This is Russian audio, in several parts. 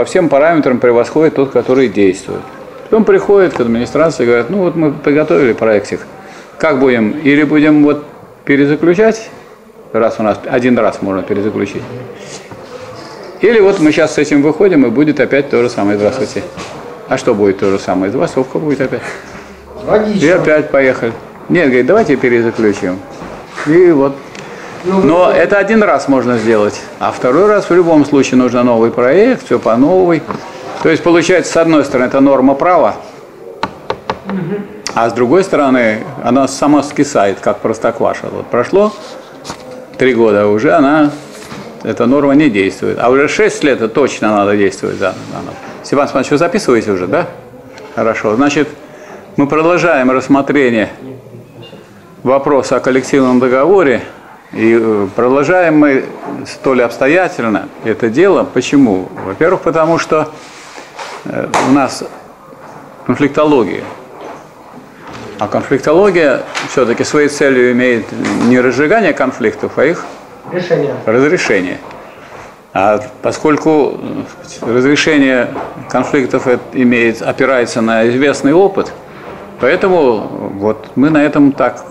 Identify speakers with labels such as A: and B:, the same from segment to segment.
A: по всем параметрам превосходит тот, который действует. Потом приходит к администрации и говорят, ну вот мы приготовили проектик, как будем, или будем вот перезаключать, раз у нас один раз можно перезаключить, или вот мы сейчас с этим выходим, и будет опять то же самое, здравствуйте. А что будет то же самое? Двасовка будет опять.
B: Логично.
A: И опять поехали. Нет, говорит, давайте перезаключим. И вот. Но это один раз можно сделать, а второй раз в любом случае нужно новый проект, все по новой. То есть получается, с одной стороны, это норма права, а с другой стороны, она сама скисает, как простокваша. Вот прошло 3 года, уже эта норма не действует. А уже 6 лет это точно надо действовать. Да. Степан Степанович, вы записываете уже, да? Хорошо. Значит, мы продолжаем рассмотрение вопроса о коллективном договоре. И продолжаем мы столь обстоятельно это дело. Почему? Во-первых, потому что у нас конфликтология. А конфликтология все-таки своей целью имеет не разжигание конфликтов, а их разрешение. А поскольку разрешение конфликтов опирается на известный опыт, поэтому вот мы на этом так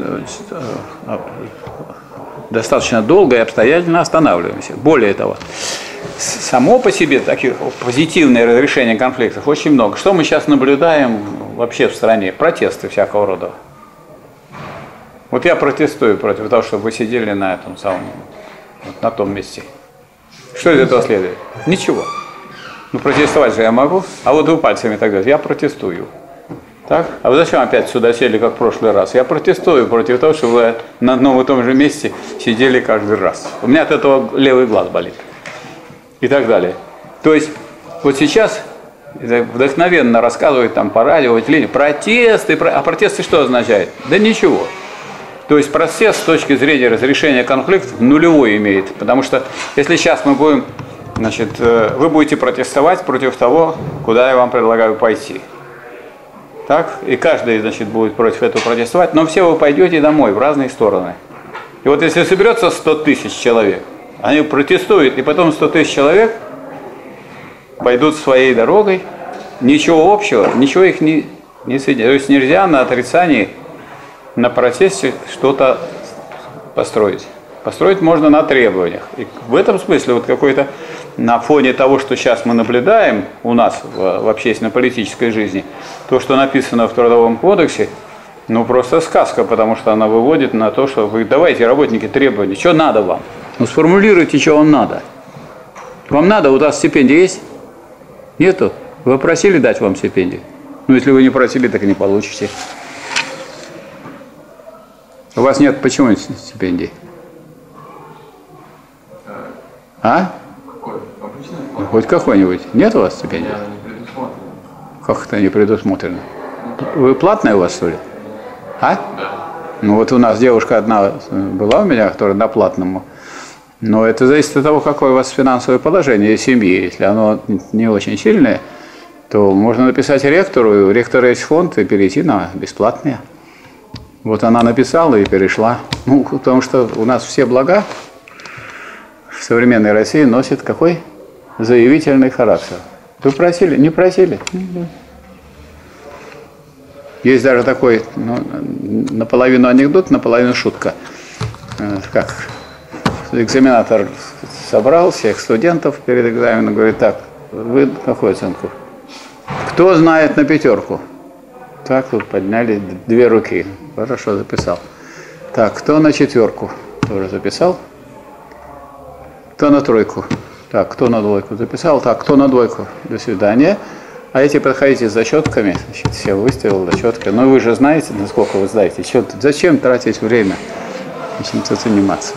A: достаточно долго и обстоятельно останавливаемся. Более того, само по себе таких позитивное разрешение конфликтов очень много. Что мы сейчас наблюдаем вообще в стране? Протесты всякого рода. Вот я протестую против того, чтобы вы сидели на этом самом, вот на том месте. Что из этого следует? Ничего. Ну протестовать же я могу, а вот вы пальцами так говорите, я протестую. Так? А вы зачем опять сюда сели, как в прошлый раз? Я протестую против того, что вы на одном и том же месте сидели каждый раз. У меня от этого левый глаз болит. И так далее. То есть, вот сейчас вдохновенно рассказывают там по радио, телевидению, протесты, а протесты что означает? Да ничего. То есть, протест с точки зрения разрешения конфликтов нулевой имеет. Потому что, если сейчас мы будем, значит, вы будете протестовать против того, куда я вам предлагаю пойти. Так? И каждый, значит, будет против этого протестовать, но все вы пойдете домой в разные стороны. И вот если соберется 100 тысяч человек, они протестуют, и потом 100 тысяч человек пойдут своей дорогой, ничего общего, ничего их не соединяет. То есть нельзя на отрицании, на протесте что-то построить. Построить можно на требованиях. И в этом смысле вот какой-то на фоне того, что сейчас мы наблюдаем у нас в общественно-политической жизни, то, что написано в Трудовом кодексе, ну просто сказка, потому что она выводит на то, что вы давайте, работники, требования, что надо вам? Ну сформулируйте, что вам надо. Вам надо, у вас стипендия есть? Нету? Вы просили дать вам стипендию? Ну если вы не просили, так и не получите. У вас нет, почему нет стипендии? А? Хоть какой-нибудь. Нет у вас стипендии? Как это не предусмотрено? Вы платная у вас, что ли? А? Да. Ну вот у нас девушка одна была у меня, которая на платному. Но это зависит от того, какое у вас финансовое положение семьи. Если оно не очень сильное, то можно написать ректору, и у ректора есть фонд, и перейти на бесплатные. Вот она написала и перешла. Ну, потому что у нас все блага в современной России носят какой? Заявительный характер. Вы просили? Не просили? Есть даже такой, ну, наполовину анекдот, наполовину шутка. Как экзаменатор собрал всех студентов перед экзаменом, говорит, так, вы какую оценку? Кто знает на 5? Так, вот подняли 2 руки. Хорошо, записал. Так, кто на 4? Тоже записал. Кто на 3? Так, кто на 2? Записал. Так, кто на 2? До свидания. А эти подходите с зачетками. Значит, все выставил зачетки. Но вы же знаете, насколько вы знаете. Зачем тратить время? Чем-то заниматься.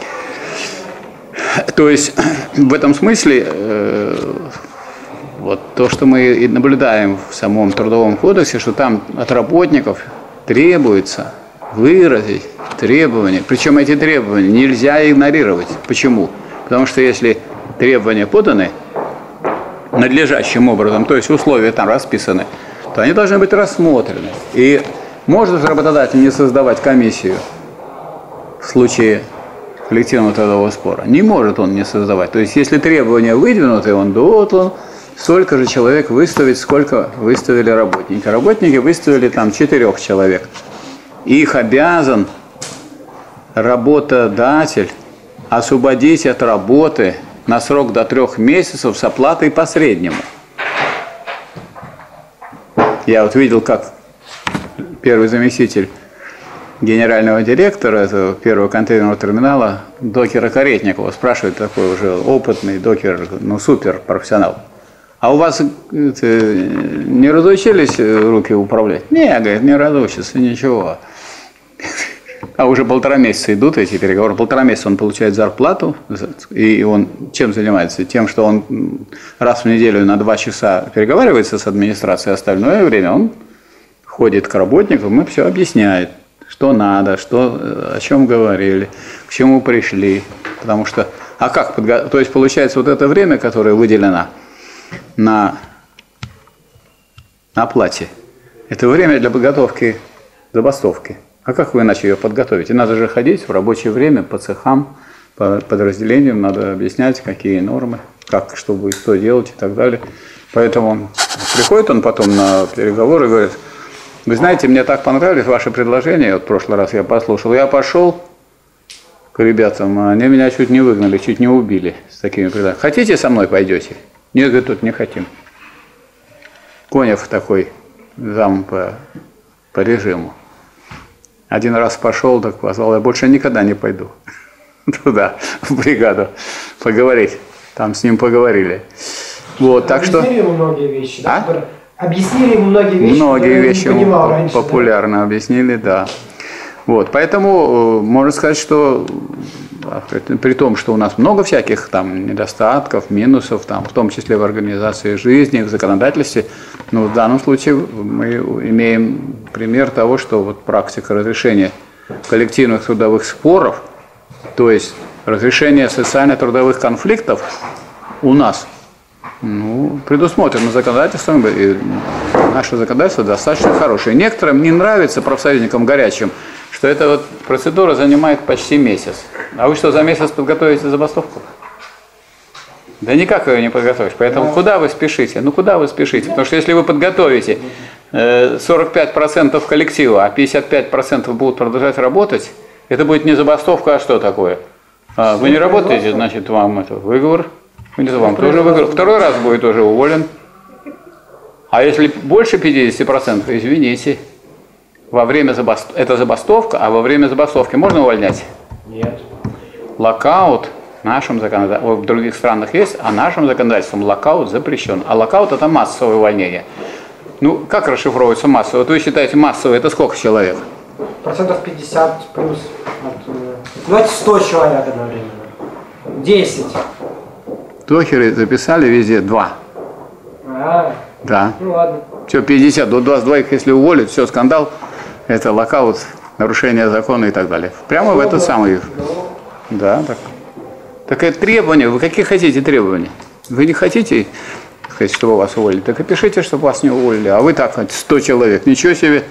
A: То есть, в этом смысле, вот то, что мы и наблюдаем в самом Трудовом кодексе, что там от работников требуется выразить требования. Причем эти требования нельзя игнорировать. Почему? Потому что если требования поданы надлежащим образом, то есть условия там расписаны, то они должны быть рассмотрены. И может работодатель не создавать комиссию в случае коллективного трудового спора? Не может он не создавать. То есть если требования выдвинуты, он столько же человек выставить, сколько выставили работники. Работники выставили там 4 человек. Их обязан работодатель освободить от работы на срок до 3 месяцев с оплатой по среднему. Я вот видел, как первый заместитель генерального директора этого первого контейнерного терминала докера Каретникова спрашивает, такой уже опытный докер, ну супер профессионал. А у вас не разучились руки управлять? Не, говорит, не разучатся, ничего. А уже 1,5 месяца идут эти переговоры. 1,5 месяца он получает зарплату. И он чем занимается? Тем, что он раз в неделю на 2 часа переговаривается с администрацией, остальное время он ходит к работникам и все объясняет, что надо, о чем говорили, к чему пришли. Потому что, то есть получается вот это время, которое выделено на оплате, это время для подготовки забастовки. А как вы иначе ее подготовите? Надо же ходить в рабочее время по цехам, по подразделениям, надо объяснять, какие нормы, как, что будет, что делать и так далее. Поэтому приходит он потом на переговоры и говорит: вы знаете, мне так понравились ваши предложения, вот в прошлый раз я послушал, я пошел к ребятам, они меня чуть не выгнали, чуть не убили с такими предложениями. Хотите, со мной пойдете? Нет, говорит, тут не хотим. Конев такой, зам по режиму. Один раз пошел, так позвал, я больше никогда не пойду туда, в бригаду, поговорить. Там с ним поговорили. Вот, так что...
B: Объяснили ему многие вещи, да? Объяснили ему многие вещи,
A: ему
B: раньше,
A: популярно
B: да?
A: Объяснили, да. Вот, поэтому можно сказать, что при том, что у нас много всяких там недостатков, минусов, там, в том числе в организации жизни, в законодательстве, но в данном случае мы имеем пример того, что вот практика разрешения коллективных трудовых споров, то есть разрешение социально-трудовых конфликтов у нас предусмотрено законодательством, и наше законодательство достаточно хорошее. Некоторым не нравится, профсоюзникам горячим, что эта вот процедура занимает почти месяц. А вы что, за месяц подготовите забастовку? Да никак ее не подготовишь. Поэтому куда вы спешите? Куда вы спешите? Потому что если вы подготовите 45% коллектива, а 55% будут продолжать работать, это будет не забастовка, а что такое? Вы не работаете, значит, вам это выговор. Вам тоже выговор. Второй раз будет уже уволен. А если больше 50%, извините. Во время это забастовка, а во время забастовки можно увольнять?
B: Нет.
A: Локаут в нашем законодательстве, в других странах есть, а нашим законодательством локаут запрещен. А локаут – это массовое увольнение. Как расшифровывается массовое? Вот вы считаете массовое – это сколько человек?
B: 50% плюс. Давайте 100 человек одновременно. 10.
A: Докеры записали везде 2. Да.
B: Ладно.
A: Все, 50. До 22, если уволят, все, скандал. Это локаут, нарушение закона и так далее. Прямо в этот самый... Да, так. Такое требование. Вы какие хотите требования? Вы не хотите, чтобы вас уволили? Так и пишите, чтобы вас не уволили. А вы так, 100 человек. Ничего себе.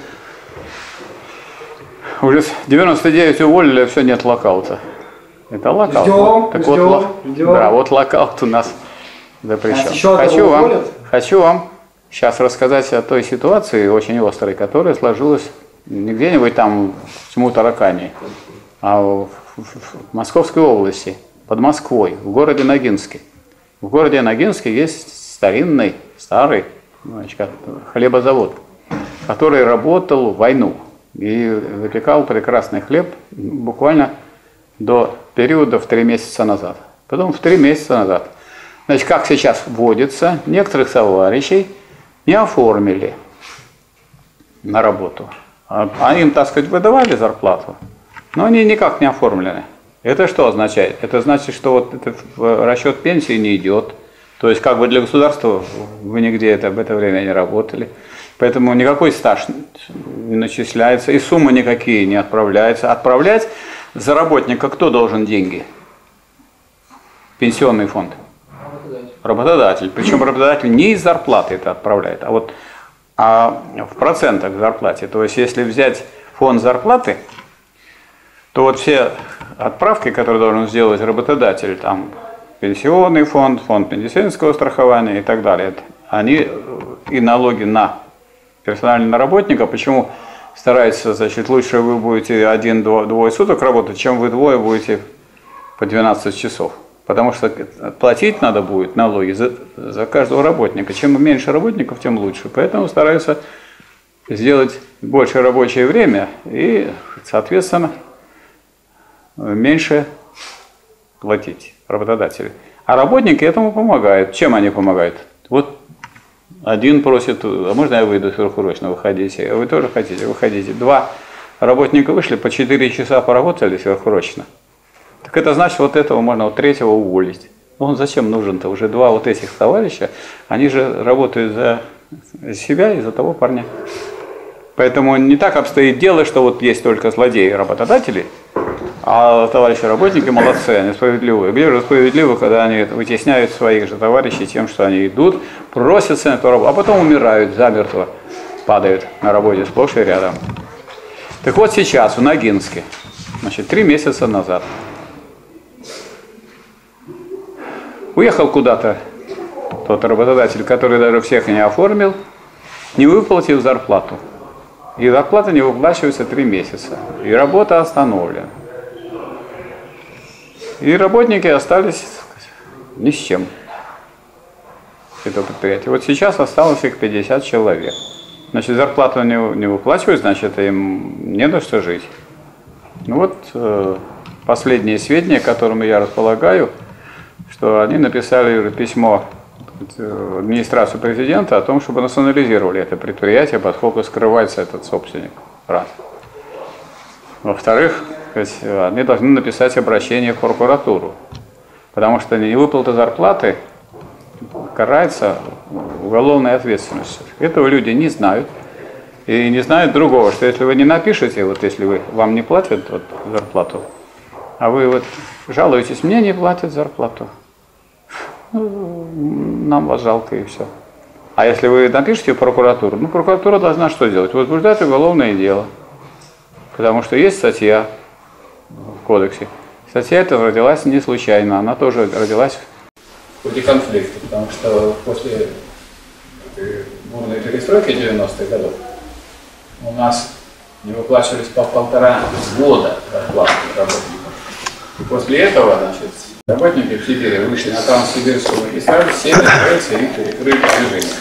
A: Уже 99 уволили, а все, нет локаута. Это локаут.
B: Ждем.
A: Да, вот локаут у нас запрещен. Хочу вам сейчас рассказать о той ситуации очень острой, которая сложилась не где-нибудь там в Тьму-Таракани, а в Московской области, под Москвой, в городе Ногинске. В городе Ногинске есть старый хлебозавод, который работал в войну и выпекал прекрасный хлеб буквально до периода в 3 месяца назад. Потом в 3 месяца назад. Значит, как сейчас вводится, некоторых товарищей не оформили на работу. А им, так сказать, выдавали зарплату, но они никак не оформлены. Это что означает? Это значит, что вот этот расчет пенсии не идет. То есть, как бы для государства вы нигде в это время не работали. Поэтому никакой стаж не начисляется, и суммы никакие не отправляются. Отправлять за работника кто должен деньги? Пенсионный фонд. Работодатель. Причем работодатель не из зарплаты это отправляет, а в процентах к зарплате. То есть, если взять фонд зарплаты, то вот все отправки, которые должен сделать работодатель, там пенсионный фонд, фонд медицинского страхования и так далее. Они и налоги на персонального работника, почему стараются, значит, лучше вы будете один-двое суток работать, чем вы двое будете по 12 часов. Потому что платить надо будет налоги за каждого работника. Чем меньше работников, тем лучше. Поэтому стараются сделать больше рабочее время и, соответственно, меньше платить работодатели. А работники этому помогают. Чем они помогают? Вот один просит, а можно я выйду сверхурочно, выходите, а вы тоже хотите, выходите. Два работника вышли, по 4 часа поработали сверхурочно. Так это значит, вот этого можно, вот третьего уволить. Он зачем нужен-то? Уже два вот этих товарища, они же работают за себя и за того парня. Поэтому не так обстоит дело, что вот есть только злодеи-работодатели, а товарищи работники молодцы, они справедливые. Где же справедливо, когда они вытесняют своих же товарищей тем, что они идут, просятся на эту работу, а потом умирают замертво, падают на работе сплошь и рядом. Так вот сейчас в Ногинске, значит, 3 месяца назад, уехал куда-то тот работодатель, который даже всех не оформил, не выплатил зарплату. И зарплата не выплачивается 3 месяца. И работа остановлена. И работники остались ни с чем. Это предприятие. Вот сейчас осталось их 50 человек. Значит, зарплату не выплачивают, значит, им не на что жить. Ну вот последние сведения, которыми я располагаю, что они написали письмо в администрацию президента о том, чтобы национализировали это предприятие, поскольку скрывается этот собственник. Раз. Во-вторых, они должны написать обращение в прокуратуру, потому что невыплата зарплаты карается уголовной ответственностью. Этого люди не знают. И не знают другого, что если вы не напишете, вот если вам не платят вот, зарплату, а вы вот жалуетесь, мне не платят зарплату, ну, нам вас жалко и все. А если вы напишете в прокуратуру, ну прокуратура должна что делать? Возбуждать уголовное дело. Потому что есть статья в кодексе. Статья эта родилась не случайно, она тоже родилась в ходе конфликта, потому что после бурной перестройки 90-х годов у нас не выплачивались по 1,5 года зарплаты работников. И после этого, значит, работники в Сибири вышли на Транссибирскую магистраль, сели в рельсы и перекрыли движение.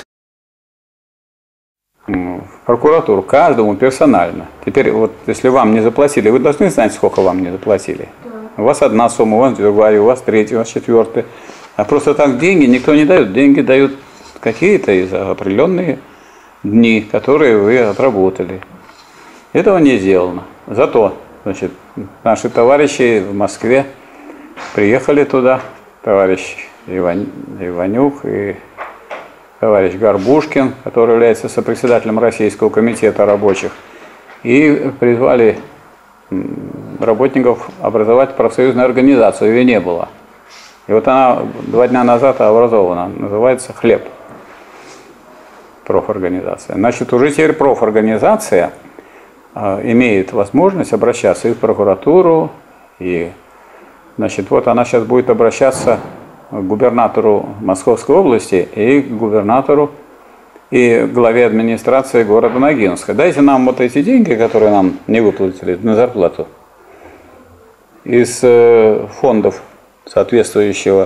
A: В прокуратуру, каждому персонально. Теперь вот если вам не заплатили, вы должны знать, сколько вам не заплатили. У вас одна сумма, у вас другая, у вас третья, у вас четвертая. А просто так деньги никто не дает. Деньги дают какие-то из определенные дни, которые вы отработали. Этого не сделано. Зато, значит, наши товарищи в Москве приехали туда, товарищ Иванюк и товарищ Горбушкин, который является сопредседателем Российского комитета рабочих, и призвали работников образовать профсоюзную организацию, ее не было. И вот она 2 дня назад образована, называется «Хлеб». Профорганизация. Значит, уже теперь профорганизация имеет возможность обращаться и в прокуратуру, и, значит, вот она сейчас будет обращаться к губернатору Московской области и к губернатору и главе администрации города Ногинска. Дайте нам вот эти деньги, которые нам не выплатили на зарплату, из фондов соответствующего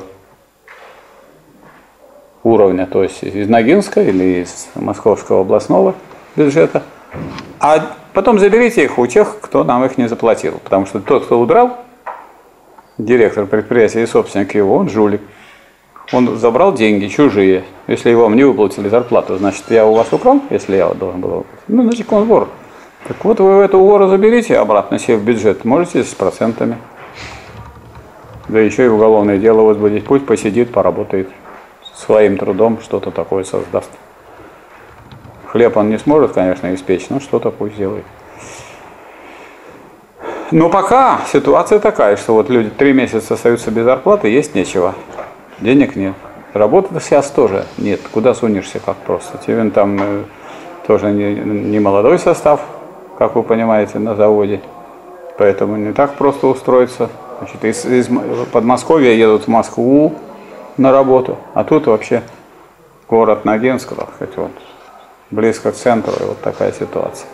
A: уровня, то есть из Ногинска или из Московского областного бюджета, а потом заберите их у тех, кто нам их не заплатил, потому что тот, кто удрал, директор предприятия и собственник его, он жулик. Он забрал деньги чужие. Если вам не выплатили зарплату, значит, я у вас украл, если я должен был выплатить. Ну, значит, он вор. Так вот, вы эту вору заберите обратно себе в бюджет, можете с процентами. Да еще и уголовное дело возбудить. Пусть посидит, поработает. Своим трудом что-то такое создаст. Хлеб он не сможет, конечно, испечь, но что-то пусть делает. Но пока ситуация такая, что вот люди 3 месяца остаются без зарплаты, есть нечего. Денег нет. Работы сейчас тоже нет. Куда сунешься, как просто. Тебе там тоже не молодой состав, как вы понимаете, на заводе. Поэтому не так просто устроиться. Значит, из Подмосковья едут в Москву, на работу. А тут вообще город Ногинск, хоть вот близко к центру, и вот такая ситуация.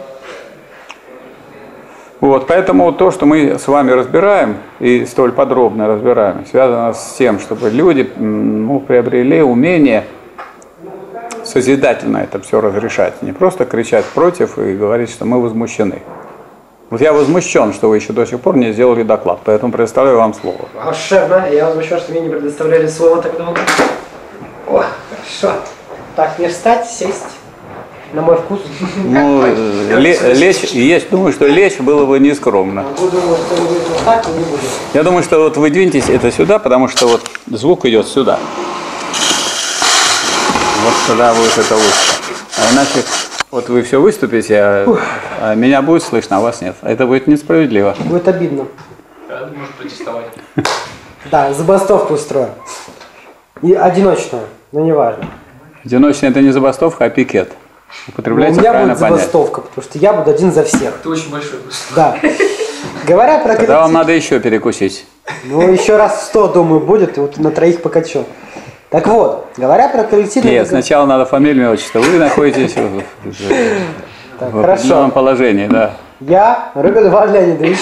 A: Вот, поэтому то, что мы с вами разбираем, и столь подробно разбираем, связано с тем, чтобы люди приобрели умение созидательно это все разрешать. Не просто кричать против и говорить, что мы возмущены. Вот я возмущен, что вы еще до сих пор не сделали доклад, поэтому предоставляю вам слово.
B: Волшебно. Я возмущен, что мне не предоставляли слово так долго. О, хорошо. Так, мне встать, сесть. На мой вкус.
A: Ну, лечь, думаю, что лечь было бы нескромно.
B: Буду, что будет вот так, но не буду.
A: Я думаю, что вот вы двиньтесь это сюда, потому что вот звук идет сюда. Вот сюда будет это лучше. А иначе вот вы все выступите, а меня будет слышно, а вас нет. Это будет несправедливо.
B: Будет обидно.
C: Да, может протестовать.
B: Да, забастовку устрою. И одиночную, но не важно.
A: Одиночная это не забастовка, а пикет. Употребляйте
B: У меня
A: правильно
B: будет
A: понять.
B: забастовка, потому что я буду один за всех.
C: Ты очень большой просто.
B: Да. Говоря про
A: Тогда вам надо еще перекусить.
B: Ну, еще раз 100, думаю, будет, и вот на троих покачу. Так вот, говоря про коллективное...
A: Нет, сначала надо фамилию, отчество. Вы находитесь в определенном положении, да.
B: Я, Рыбин Иван Леонидович,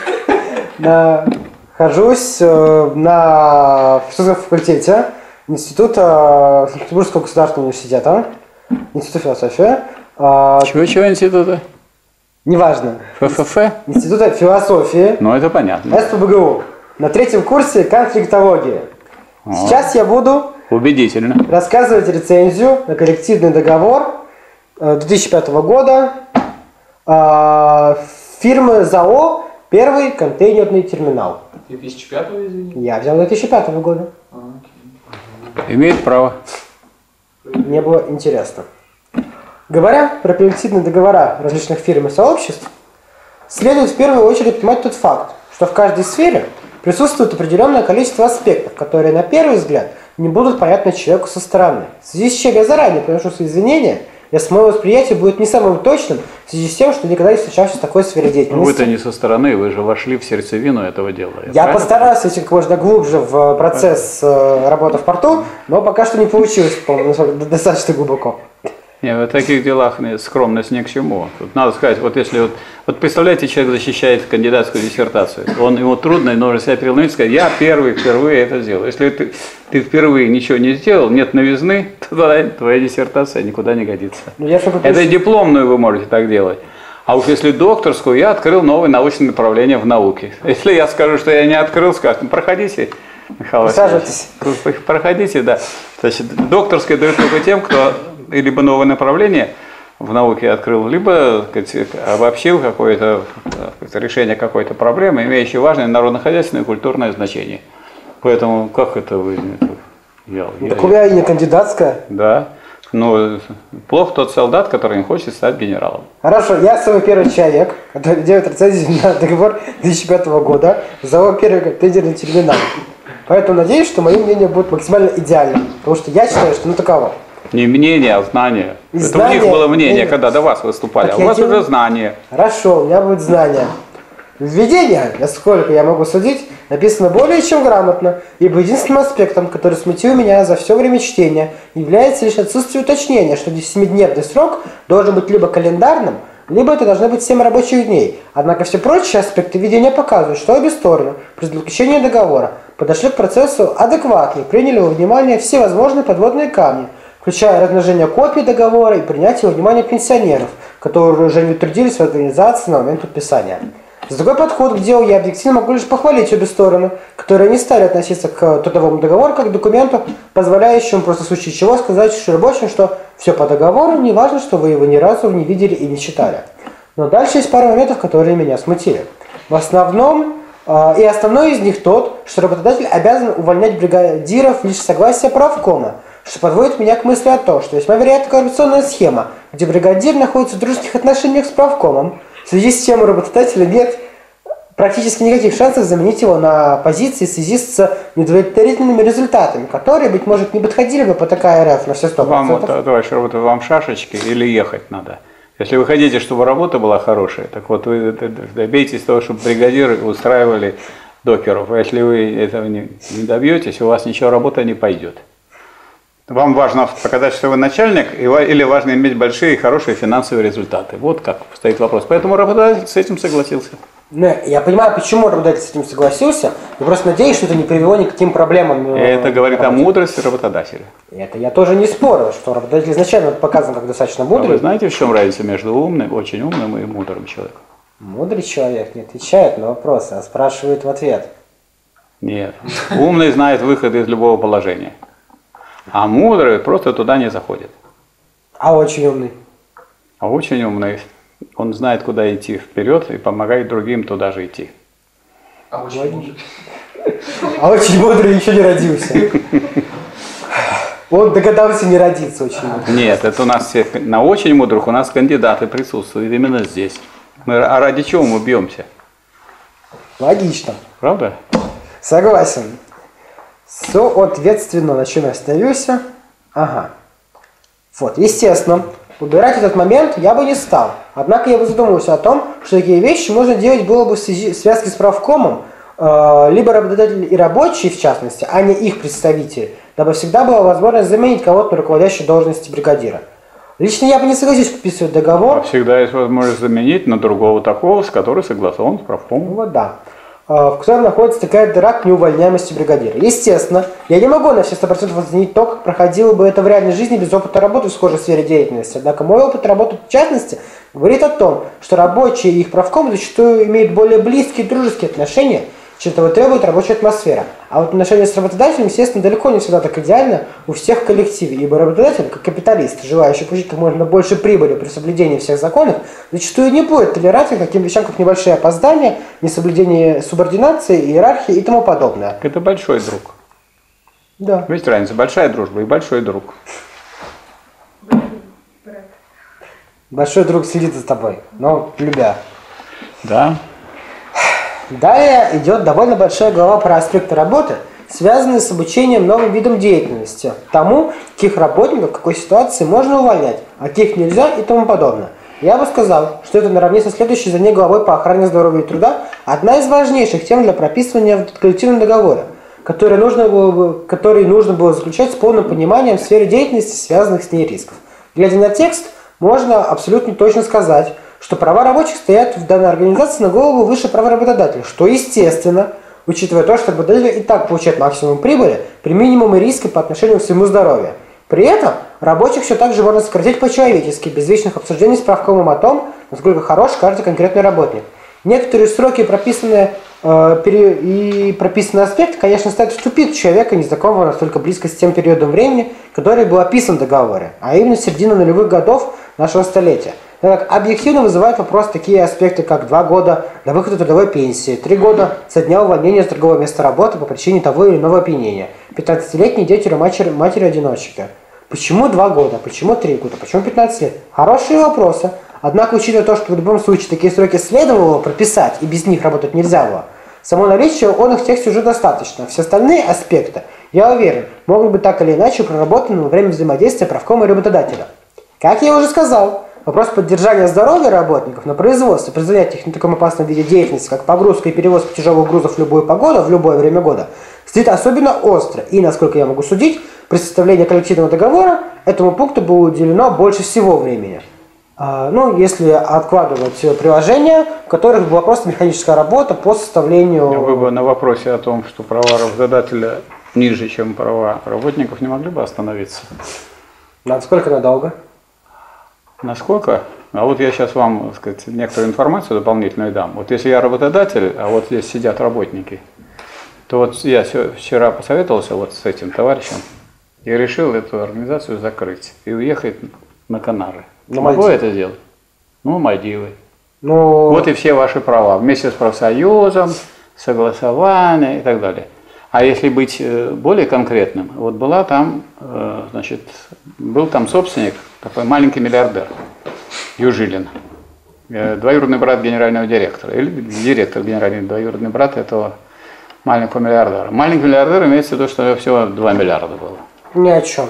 B: нахожусь на философском факультете Института Санкт-Петербургского государственного университета, Института философии.
A: Чего института?
B: Неважно.
A: ФФФ?
B: Института философии.
A: Ну, это понятно.
B: СПбГУ. На 3-м курсе конфликтологии. Сейчас я буду
A: убедительно
B: рассказывать рецензию на коллективный договор 2005 года фирмы ЗАО «Первый контейнерный терминал».
C: 2005-го, извини?
B: Я взял 2005 года.
A: Имеет право.
B: Мне было интересно. Говоря про коллективные договора различных фирм и сообществ, следует в первую очередь понимать тот факт, что в каждой сфере присутствует определенное количество аспектов, которые на первый взгляд не будут понятны человеку со стороны. В связи с чем я заранее приношу свои извинения, если мое восприятие будет не самым точным, в связи с тем, что никогда не встречался в такой сфере деятельности.
A: Вы-то не со стороны, вы же вошли в сердцевину этого дела.
B: Я постарался идти как можно глубже в процесс работы в порту, но пока что не получилось, по-моему, достаточно глубоко.
A: Нет, в таких делах скромность ни к чему. Тут надо сказать, вот если вот представляете, человек защищает кандидатскую диссертацию, ему трудно, но себя переломить и сказать, я впервые это сделал. Если ты впервые ничего не сделал, нет новизны, то тогда твоя диссертация никуда не годится. Это дипломную вы можете так делать. А уж если докторскую, я открыл новое научное направление в науке. Если я скажу, что я не открыл, скажут, проходите, Михаил Васильевич. Проходите, да. Значит, докторское дают только тем, кто либо новое направление в науке открыл, либо обобщил какое-то решение какой-то проблемы, имеющей важное народно-хозяйственное и культурное значение. Поэтому как это вы...
B: Так у меня и не кандидатская.
A: Да. Но плохо тот солдат, который не хочет стать генералом.
B: Хорошо, я самый первый человек, который делает рецензию на договор 2005 года за первый контейнерный терминал. Поэтому надеюсь, что мое мнение будет максимально идеальным, потому что я считаю, что таково. Не
A: мнение, а знание. Это у них было мнение, когда до вас выступали, а у вас уже знание.
B: Хорошо, у меня будет знание. Введение, насколько я могу судить, написано более чем грамотно, ибо единственным аспектом, который смутил меня за все время чтения, является лишь отсутствие уточнения, что 7-дневный срок должен быть либо календарным, либо это должно быть 7 рабочих дней. Однако все прочие аспекты введения показывают, что обе стороны при заключении договора подошли к процессу адекватно и приняли во внимание все возможные подводные камни, включая размножение копий договора и принятие во внимание пенсионеров, которые уже не утвердились в организации на момент подписания. За такой подход к делу я объективно могу лишь похвалить обе стороны, которые не стали относиться к трудовому договору как к документу, позволяющему просто в случае чего сказать рабочим, что все по договору, не важно, что вы его ни разу не видели и не читали. Но дальше есть пара моментов, которые меня смутили. В основном, и основной из них тот, что работодатель обязан увольнять бригадиров лишь с согласия правкома, что подводит меня к мысли о том, что весьма вероятна коррупционная схема, где бригадир находится в дружеских отношениях с правкомом, в связи с чем у работодателя нет практически никаких шансов заменить его на позиции в связи с неудовлетворительными результатами, которые, быть может, не подходили бы по ТК РФ на все 100%.
A: Вам, товарищ работа, вам шашечки или ехать надо? Если вы хотите, чтобы работа была хорошая, так вот вы добейтесь того, чтобы бригадиры устраивали докеров. Если вы этого не добьетесь, у вас ничего работа не пойдет. Вам важно показать, что вы начальник, или важно иметь большие и хорошие финансовые результаты. Вот как стоит вопрос. Поэтому работодатель с этим согласился.
B: Я понимаю, почему работодатель с этим согласился. Я просто надеюсь, что это не привело ни к каким проблемам.
A: Это говорит о мудрости работодателя.
B: Это я тоже не спорю, что работодатель изначально показан как достаточно мудрый.
A: А вы знаете, в чем разница между умным, очень умным и мудрым человеком?
B: Мудрый человек не отвечает на вопросы, а спрашивает в ответ.
A: Нет. Умный знает выход из любого положения. А мудрый просто туда не заходит.
B: А очень умный?
A: А очень умный, он знает, куда идти вперед и помогает другим туда же идти.
C: А очень мудрый.
B: А очень мудрый еще не родился. Он догадался не родиться очень мудрый.
A: Нет, это у нас все, на очень мудрых у нас кандидаты присутствуют именно здесь. А ради чего мы бьемся?
B: Логично.
A: Правда?
B: Согласен. Соответственно, на чем я остановился? Ага. Вот, естественно, убирать этот момент я бы не стал. Однако я бы задумался о том, что такие вещи можно делать было бы в связке с правкомом, либо работодатель и рабочие, в частности, а не их представители, дабы всегда была возможность заменить кого-то на руководящей должности бригадира. Лично я бы не согласился подписывать договор.
A: А всегда есть возможность заменить на другого такого, с который согласован с правкомом.
B: Вот да. В котором находится такая дыра к неувольняемости бригадира. Естественно, я не могу на все 100% оценить то, как проходило бы это в реальной жизни без опыта работы в схожей сфере деятельности. Однако мой опыт работы, в частности, говорит о том, что рабочие и их правком зачастую имеют более близкие дружеские отношения, чем этого требует рабочая атмосфера. А вот отношения с работодателем, естественно, далеко не всегда так идеально у всех в коллективе, ибо работодатель, как капиталист, желающий получить как можно больше прибыли при соблюдении всех законов, зачастую не будет толерантен к таким вещам, как небольшие опоздания, несоблюдение субординации, иерархии и тому подобное.
A: Это большой друг.
B: Да.
A: Есть разница, большая дружба и большой друг.
B: Большой друг следит за тобой, но любя.
A: Да.
B: Далее идет довольно большая глава про аспекты работы, связанные с обучением новым видам деятельности, тому, каких работников в какой ситуации можно увольнять, а каких нельзя и тому подобное. Я бы сказал, что это наравне со следующей за ней главой по охране здоровья и труда одна из важнейших тем для прописывания в коллективном договоре, который нужно было заключать с полным пониманием в сфере деятельности, связанных с ней рисков. Глядя на текст, можно абсолютно точно сказать, что права рабочих стоят в данной организации на голову выше права работодателя, что естественно, учитывая то, что работодатель и так получает максимум прибыли при минимуме риска по отношению к своему здоровью. При этом рабочих все так же можно сократить по-человечески, без вечных обсуждений с правкомом о том, насколько хорош каждый конкретный работник. Некоторые сроки прописанные прописанный аспект, конечно, ставит в тупик человека, незнакомого настолько близко с тем периодом времени, который был описан в договоре, а именно середина нулевых годов нашего столетия. Так как объективно вызывают вопрос такие аспекты, как 2 года до выхода трудовой пенсии, 3 года со дня увольнения с другого места работы по причине того или иного опьянения, 15-летние дети или матери-одиночки. Почему 2 года? Почему 3 года? Почему 15 лет? Хорошие вопросы. Однако, учитывая то, что в любом случае такие сроки следовало прописать, и без них работать нельзя было, само наличие он их в тексте уже достаточно. Все остальные аспекты, я уверен, могут быть так или иначе проработаны во время взаимодействия правкома и работодателя. Как я уже сказал, вопрос поддержания здоровья работников на производстве при занятиях на таком опасном виде деятельности, как погрузка и перевозка тяжелых грузов в любую погоду, в любое время года, стоит особенно остро. И, насколько я могу судить, при составлении коллективного договора этому пункту было уделено больше всего времени. Если откладывать приложения, в которых была просто механическая работа по составлению...
A: Вы бы на вопросе о том, что права работодателя ниже, чем права работников, не могли бы остановиться?
B: Насколько надолго?
A: Насколько? А вот я сейчас вам, так сказать, некоторую информацию дополнительную дам. Вот если я работодатель, а вот здесь сидят работники, то вот я вчера посоветовался вот с этим товарищем и решил эту организацию закрыть и уехать на Канары. Могу это сделать? Мальдивы. Вот и все ваши права. Вместе с профсоюзом, согласование и так далее. А если быть более конкретным, вот был там собственник, такой маленький миллиардер, Южилин, двоюродный брат генерального директора, или директор генеральный, двоюродный брат этого маленького миллиардера. Маленький миллиардер имеется в виду, что всего 2 миллиарда было.
B: Ни о чем.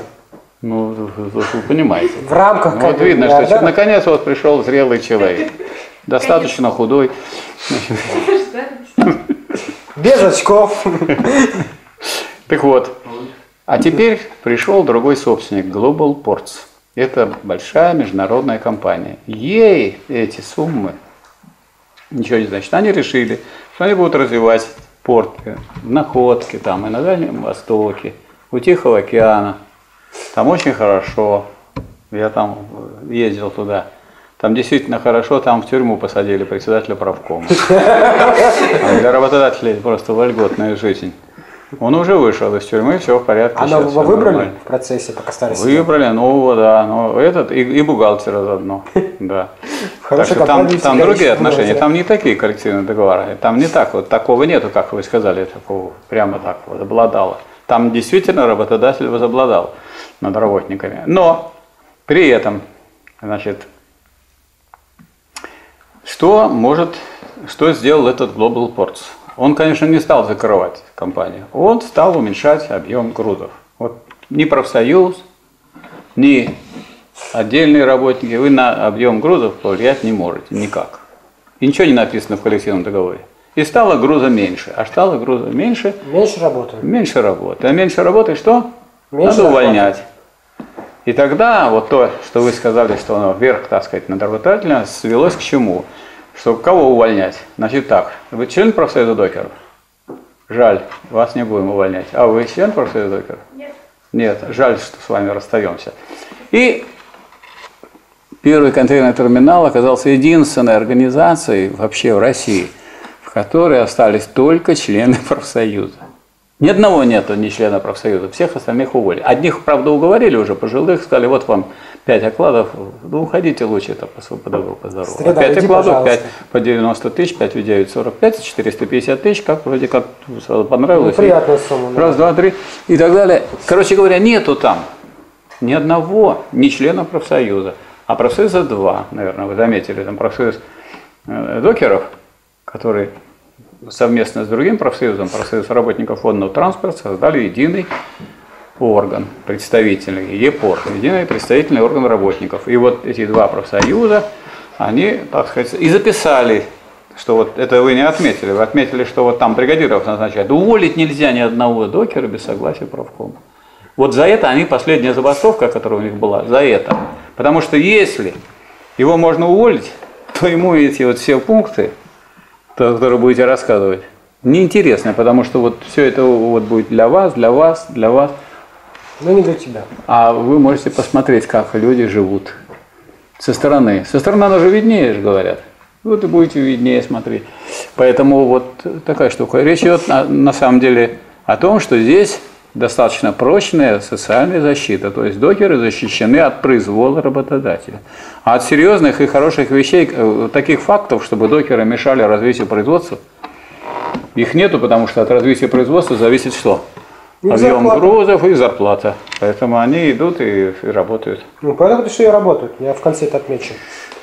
A: Вы понимаете.
B: В рамках
A: вот видно, что наконец вот пришел зрелый человек. Достаточно худой.
B: Без очков.
A: Так вот, а теперь пришел другой собственник, Global Ports. Это большая международная компания. Ей эти суммы ничего не значит. Они решили, что они будут развивать порты, находки там и на Дальнем Востоке, у Тихого океана. Там очень хорошо. Я там ездил туда. Там действительно хорошо, там в тюрьму посадили председателя правкома. А для работодателей просто вольготная жизнь. Он уже вышел из тюрьмы, все в порядке.
B: А вы выбрали в процессе, пока старались?
A: Выбрали, ну да, но этот и бухгалтера заодно. Да. Так что там другие отношения, там не такие коллективные договоры, там не так вот, такого нету, как вы сказали, такого прямо так вот обладало. Там действительно работодатель возобладал над работниками. Но при этом, значит, что сделал этот Global Ports? Он, конечно, не стал закрывать компанию, он стал уменьшать объем грузов. Вот ни профсоюз, ни отдельные работники, вы на объем грузов повлиять не можете никак. И ничего не написано в коллективном договоре. И стало груза меньше. А стало груза меньше.
B: Меньше работы.
A: Меньше работы. А меньше работы что?
B: Меньше
A: надо увольнять. И тогда вот то, что вы сказали, что оно вверх, так сказать, над работодателем, свелось к чему? Что кого увольнять? Значит так, вы член профсоюза докеров? Жаль, вас не будем увольнять. А вы член профсоюза докеров? Нет. Нет, жаль, что с вами расстаемся. И первый контейнерный терминал оказался единственной организацией вообще в России, в которой остались только члены профсоюза. Ни одного нету, ни члена профсоюза, всех остальных уволили. Одних, правда, уговорили уже, пожилых, сказали, вот вам 5 окладов, ну уходите лучше, это по добру, по здорову. 5 окладов, 5 по 90 тысяч, 5 в 9, 45, 450 тысяч, как вроде как сразу понравилось.
B: Ну, приятная сумма.
A: Раз, два, три и так далее. Короче говоря, нету там ни одного, ни члена профсоюза. А профсоюза два, наверное, вы заметили, там профсоюз докеров, который совместно с другим профсоюзом, профсоюз работников водного транспорта, создали единый орган представительный, ЕПОР, единый представительный орган работников. И вот эти два профсоюза, они, так сказать, и записали, что вот это вы не отметили, вы отметили, что вот там бригадиров назначают. Уволить нельзя ни одного докера без согласия правкома. Вот за это они, последняя забастовка, которая у них была, за это. Потому что если его можно уволить, то ему эти вот все пункты, которые будете рассказывать, неинтересно, потому что вот все это вот будет для вас, для вас, для вас.
B: Но не для тебя.
A: А вы можете посмотреть, как люди живут со стороны. Со стороны оно же виднее, же говорят. Вот и будете виднее смотреть. Поэтому вот такая штука. Речь идет на самом деле о том, что здесь достаточно прочная социальная защита. То есть докеры защищены от произвола работодателя. А от серьезных и хороших вещей, таких фактов, чтобы докеры мешали развитию производства, их нету, потому что от развития производства зависит что? Объем грузов и зарплата. Поэтому они идут и работают.
B: Ну, поэтому что и работают. Я в конце это отмечу.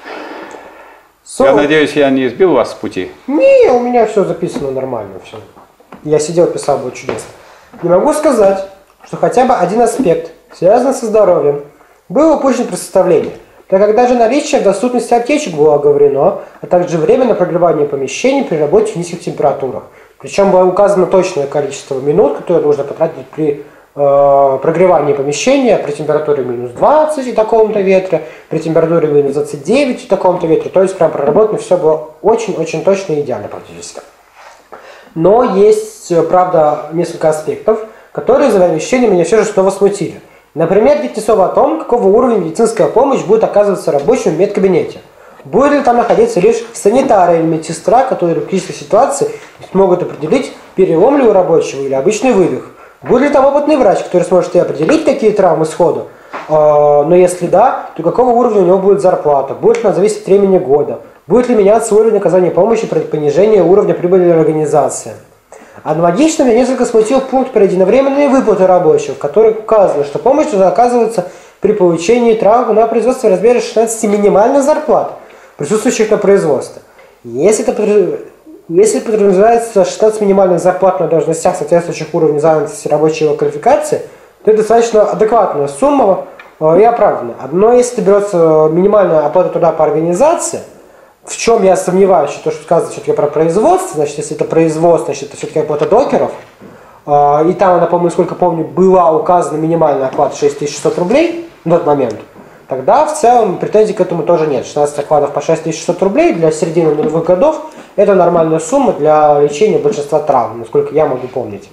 A: Я надеюсь, я не сбил вас с пути?
B: Не, у меня все записано нормально. Все. Я сидел, писал, было чудесно. Не могу сказать, что хотя бы один аспект, связанный со здоровьем, был упущен при составлении, так как даже наличие в доступности аптечек было оговорено, а также время на прогревание помещений при работе в низких температурах. Причем было указано точное количество минут, которое нужно потратить при прогревании помещения при температуре минус 20 и таком-то ветре, при температуре минус 29 и таком-то ветре. То есть прям проработано все было очень-очень точно и идеально практически. Но есть, правда, несколько аспектов, которые за вещением меня все же снова смутили. Например, идти слово о том, какого уровня медицинская помощь будет оказываться рабочим в медкабинете. Будет ли там находиться лишь санитары или медсестра, которые в критической ситуации смогут определить, перелом ли у рабочего или обычный вывих. Будет ли там опытный врач, который сможет и определить такие травмы сходу? Но если да, то какого уровня у него будет зарплата? Будет ли она зависеть от времени года? Будет ли меняться уровень оказания помощи при понижении уровня прибыли организации? Аналогично меня несколько смутил пункт про единовременные выплаты рабочих, в которых указано, что помощь должна оказываться при получении травмы на производстве в размере 16 минимальных зарплат, присутствующих на производстве. Если подразумевается 16 минимальных зарплат на должностях, соответствующих уровню занятости рабочей его квалификации, то это достаточно адекватная сумма и оправданная. Но если берется минимальная оплата труда по организации, в чем я сомневаюсь, что сказано все-таки про производство, значит, если это производство, значит, это все-таки работа докеров, и там она, по-моему, сколько помню, была указана минимальная оклад 6600 рублей на тот момент, тогда в целом претензий к этому тоже нет. 16 окладов по 6600 рублей для середины нулевых годов – это нормальная сумма для лечения большинства травм, насколько я могу помнить.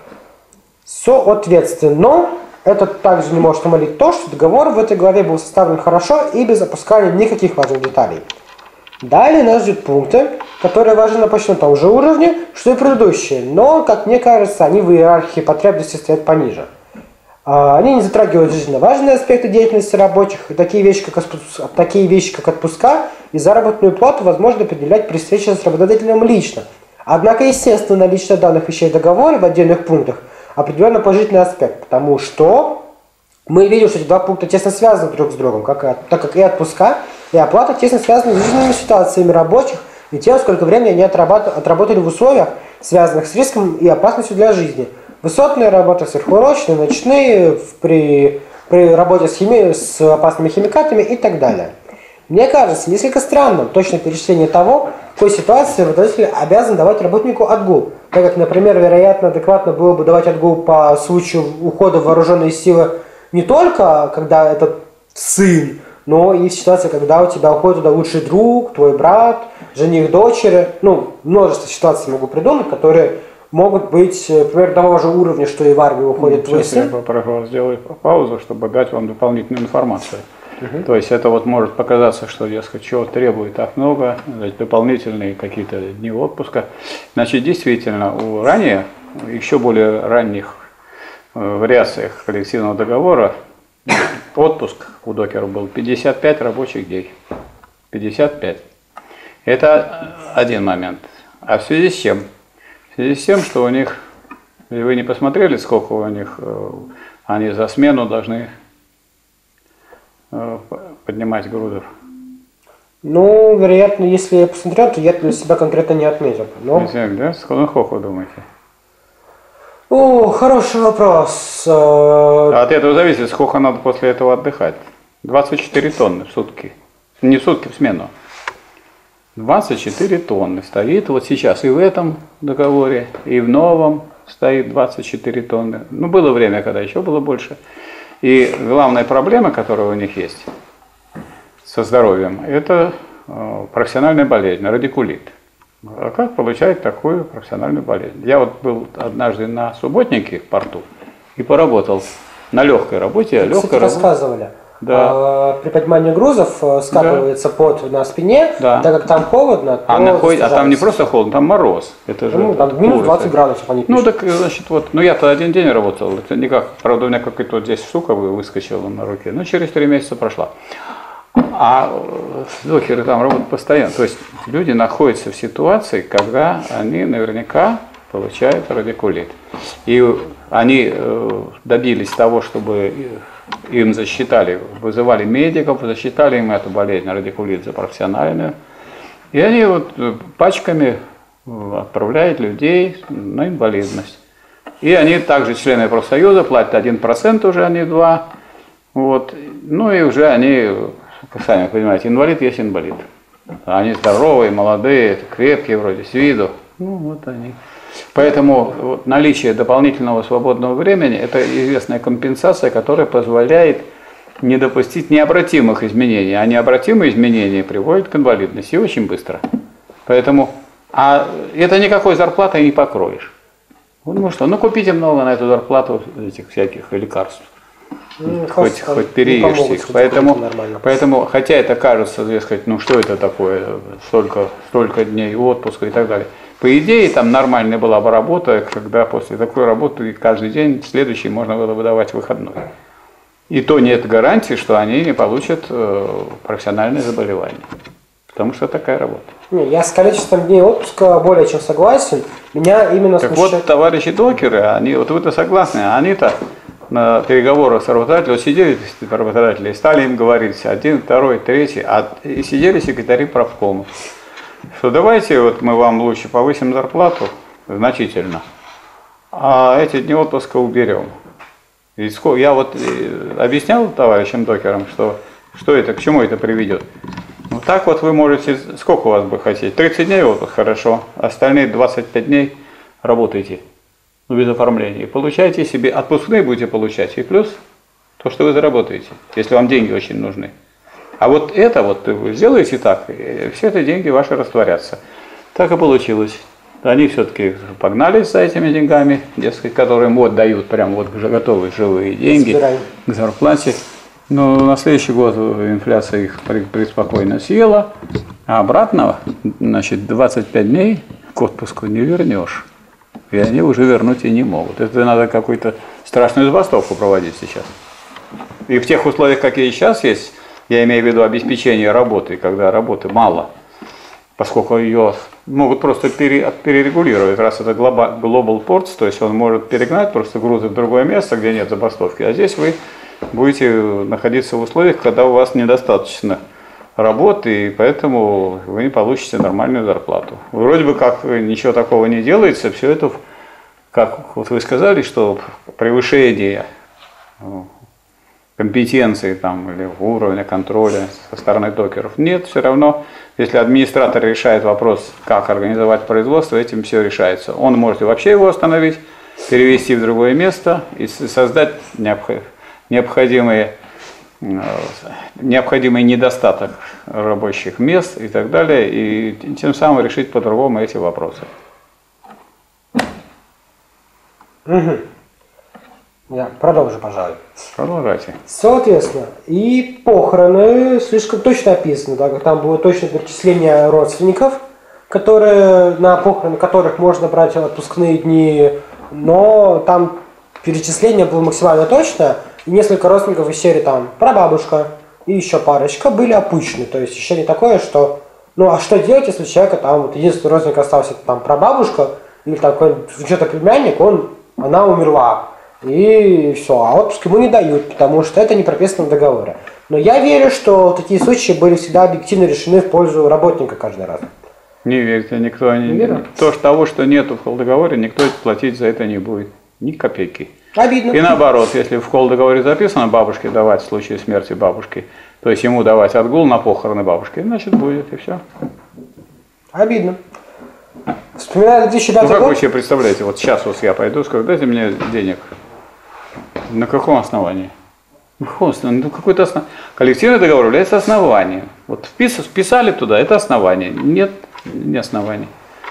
B: Соответственно, это также не может умолить то, что договор в этой главе был составлен хорошо и без опускания никаких важных деталей. Далее нас ждут пункты, которые важны на почти том же уровне, что и предыдущие, но, как мне кажется, они в иерархии потребностей стоят пониже. Они не затрагивают жизненно важные аспекты деятельности рабочих, и такие вещи, как отпуска и заработную плату возможно определять при встрече с работодателем лично. Однако, естественно, наличие данных вещей в договоре в отдельных пунктах определенно положительный аспект, потому что мы видим, что эти два пункта тесно связаны друг с другом, так как и отпуска, и оплата тесно связаны с жизненными ситуациями рабочих и тем, сколько времени они отработали в условиях, связанных с риском и опасностью для жизни. Высотные работы, сверхурочные, ночные, при работе с опасными химикатами и так далее. Мне кажется несколько странным точное перечисление того, в какой ситуации работодатель обязан давать работнику отгул, так как, например, вероятно, адекватно было бы давать отгул по случаю ухода в вооруженные силы не только когда это сын, но и в ситуации, когда у тебя уходит туда лучший друг, твой брат, жених дочери. Множество ситуаций могу придумать, которые могут быть, например, того же уровня, что и в армию уходит твой сын.
A: Я попрошу вас сделать паузу, чтобы дать вам дополнительную информацию. То есть это вот может показаться, что, дескать, чего требует так много, дополнительные какие-то дни отпуска. Значит, действительно, ранее, еще более ранних вариациях коллективного договора, отпуск у докеров был 55 рабочих дней. 55. Это один момент. А в связи с чем? В связи с тем, что у них, вы не посмотрели, сколько у них, они за смену должны поднимать грузов?
B: Вероятно, если я посмотрел, то я для себя конкретно не отметил.
A: Да? Сколько вы думаете?
B: Хороший вопрос.
A: От этого зависит, сколько надо после этого отдыхать. 24 тонны в сутки. Не в сутки, в смену. 24 тонны стоит вот сейчас и в этом договоре, и в новом стоит 24 тонны. Было время, когда еще было больше. И главная проблема, которая у них есть со здоровьем, это профессиональная болезнь, радикулит. А как получать такую профессиональную болезнь? Я вот был однажды на субботнике в порту и поработал на легкой работе.
B: Рассказывали.
A: Да.
B: При поднимании грузов скапливается пот на спине, так как там холодно.
A: А там не просто холодно, там мороз. Это же
B: там минус 20 градусов они пишут.
A: Я-то один день работал. Это никак, правда, у меня какая-то вот здесь штука выскочила на руке. Через 3 месяца прошла. А докеры там работают постоянно. То есть люди находятся в ситуации, когда они наверняка получают радикулит. И они добились того, чтобы им засчитали, вызывали медиков, засчитали им эту болезнь, радикулит, за профессиональную. И они пачками отправляют людей на инвалидность. И они также члены профсоюза, платят 1% уже, а не 2%. И уже они, сами понимаете, инвалид есть инвалид. Они здоровые, молодые, крепкие вроде, с виду. Они. Поэтому наличие дополнительного свободного времени – это известная компенсация, которая позволяет не допустить необратимых изменений. А необратимые изменения приводят к инвалидности очень быстро. Поэтому это никакой зарплатой не покроешь. Купите много на эту зарплату этих всяких лекарств. Хоть переешьте их. Поэтому, хотя это кажется, что это такое, столько дней отпуска и так далее. По идее, там нормальная была бы работа, когда после такой работы каждый день следующий можно было выдавать выходной. И то нет гарантии, что они не получат профессиональное заболевание. Потому что такая работа.
B: Я с количеством дней отпуска более чем согласен. Меня именно
A: смущает... товарищи докеры, вы-то согласны, они-то на переговорах с работодателем сидели работодатели и стали им говорить 1, 2, 3, и сидели секретари правкома. Что давайте мы вам лучше повысим зарплату значительно, а эти дни отпуска уберем. Я объяснял товарищам докерам, что это, к чему это приведет. Так вот вы можете, сколько у вас бы хотеть? 30 дней отдых, хорошо. Остальные 25 дней работайте, без оформления. И получайте себе, отпускные будете получать, и плюс то, что вы заработаете, если вам деньги очень нужны. А вот это вот вы сделаете так, и все это деньги ваши растворятся. Так и получилось. Они все-таки погнались за этими деньгами, дескать, которые им вот дают прям вот уже готовые живые деньги к зарплате. Но на следующий год инфляция их преспокойно съела, а обратно, значит, 25 дней к отпуску не вернешь. И они уже вернуть и не могут. Это надо какую-то страшную забастовку проводить сейчас. И в тех условиях, какие сейчас есть, я имею в виду обеспечение работы, когда работы мало, поскольку ее могут просто перерегулировать, раз это Global Ports, то есть он может перегнать просто грузы в другое место, где нет забастовки, а здесь вы будете находиться в условиях, когда у вас недостаточно работы, и поэтому вы не получите нормальную зарплату. Вроде бы как ничего такого не делается, все это, как вот вы сказали, что превышение компетенции там, или уровня контроля со стороны докеров. Нет, все равно, если администратор решает вопрос, как организовать производство, этим все решается. Он может вообще его остановить, перевести в другое место и создать необходимый недостаток рабочих мест и так далее, и тем самым решить по-другому эти вопросы.
B: Я продолжу, пожалуй.
A: Продолжайте.
B: Соответственно, и похороны слишком точно описаны, так как там было точное перечисление родственников, на похороны которых можно брать отпускные дни, но там перечисление было максимально точно, и несколько родственников из серии там прабабушка и еще парочка были опущены. То есть еще не такое, что ну а что делать, если у человека там вот единственный родственник остался там прабабушка или такой что-то племянник, она умерла. И все, а отпуск ему не дают, потому что это не прописано в договоре. Но я верю, что такие случаи были всегда объективно решены в пользу работника каждый раз.
A: Не верьте, никто не того, что нету в договоре, никто платить за это не будет. Ни копейки.
B: Обидно.
A: И наоборот, если в договоре записано бабушке давать в случае смерти бабушки, то есть ему давать отгул на похороны бабушки, значит будет, и все.
B: Обидно. Вспоминаю 2005
A: год.
B: Как
A: вы себе представляете, вот сейчас вот я пойду, скажу, дайте мне денег. На каком основании? Ну, какое-то коллективный договор является основанием. Вот вписали туда, это основание. Нет, не основание.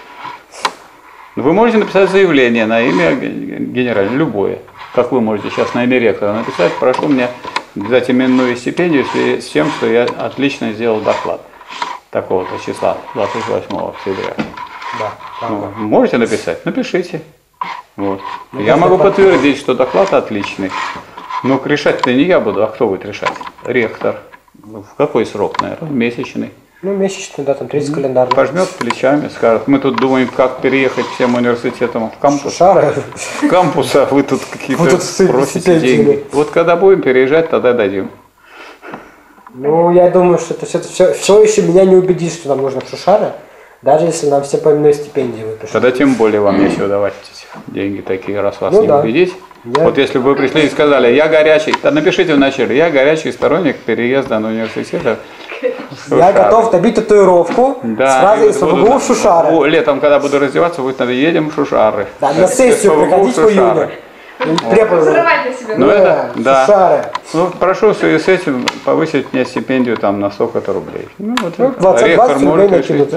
A: Вы можете написать заявление на имя генерала, любое. Как вы можете сейчас на имя ректора написать, прошу мне дать именную стипендию с тем, что я отлично сделал доклад такого-то числа, 28 октября.
B: Да,
A: можете написать? Напишите. Вот. Я могу подтвердить, что доклад отличный. Но решать-то не я буду, а кто будет решать? Ректор. В какой срок, наверное? Месячный.
B: Ну, месячный, да, там 30 календарных.
A: Пожмет плечами, скажет, мы тут думаем, как переехать всем университетам в кампус.
B: Шары.
A: В кампус, а вы тут какие-то просите деньги. Вот когда будем переезжать, тогда дадим.
B: Ну, я думаю, что это все еще меня не убедит, что нам нужно в Шушары, даже если нам все по именной стипендии выпишут.
A: Тогда тем более вам нечего давать деньги такие, раз вас не убедить. Вот если бы вы пришли и сказали, я горячий, напишите вначале, я горячий сторонник переезда на университет.
B: Я готов добить татуировку с фразой «СПбГУ в Шушары».
A: Летом, когда буду раздеваться, будет надо едем в Шушары.
B: Да, на сессию приходить в июне.
C: Взрывать на себя.
A: Ну это, да.
B: Шушары.
A: Ну, прошу в связи с этим повысить мне стипендию там на столько-то рублей. Ну, вот
B: 20 рублей накинут.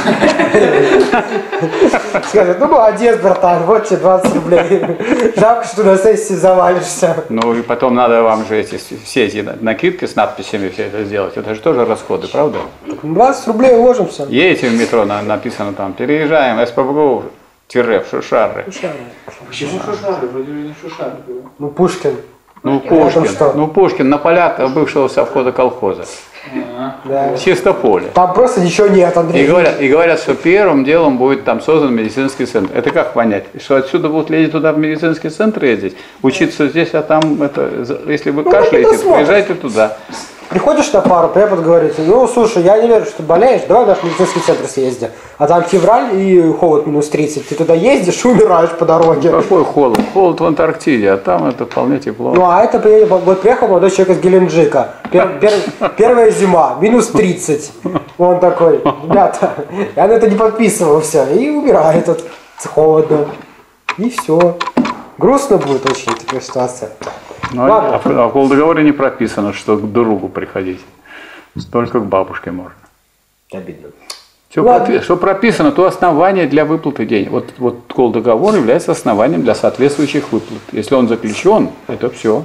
B: Скажет, ну молодец, братан, вот тебе 20 рублей. Жалко, что на сессии завалишься.
A: Ну и потом надо вам же все эти накидки с надписями все это сделать. Это же тоже расходы, правда?
B: 20 рублей уложимся.
A: Едете в метро, написано там, переезжаем, СПбГУ, в Шушары.
C: Почему Шушары? Вроде не Шушары было.
B: Ну, Пушкин.
A: Ну, Пушкин на полях бывшего совхоза колхоза.
B: Да.
A: Чисто поле.
B: Там просто ничего нет, Андрей.
A: И говорят, что первым делом будет там создан медицинский центр. Это как понять? Что отсюда будут ездить туда в медицинский центр ездить, учиться здесь, а там, если вы кашляете, приезжайте туда.
B: приходишь на пару, препод говорит, ну, слушай, я не верю, что ты болеешь, давай в наш медицинский центр съезди. А там февраль и холод минус 30, ты туда ездишь и умираешь по дороге.
A: Какой холод? Холод в Антарктиде, а там это вполне тепло.
B: Ну, а это вот приехал молодой человек из Геленджика. Первая зима, минус 30. Он такой, ребята, я на это не подписывал все. И умирает от холода. И все. Грустно будет очень такая ситуация.
A: Ну, а в договоре не прописано, что к другу приходить. Только к бабушке можно.
B: Обидно.
A: Что прописано, то основание для выплаты денег. Вот договор является основанием для соответствующих выплат. Если он заключен, это все.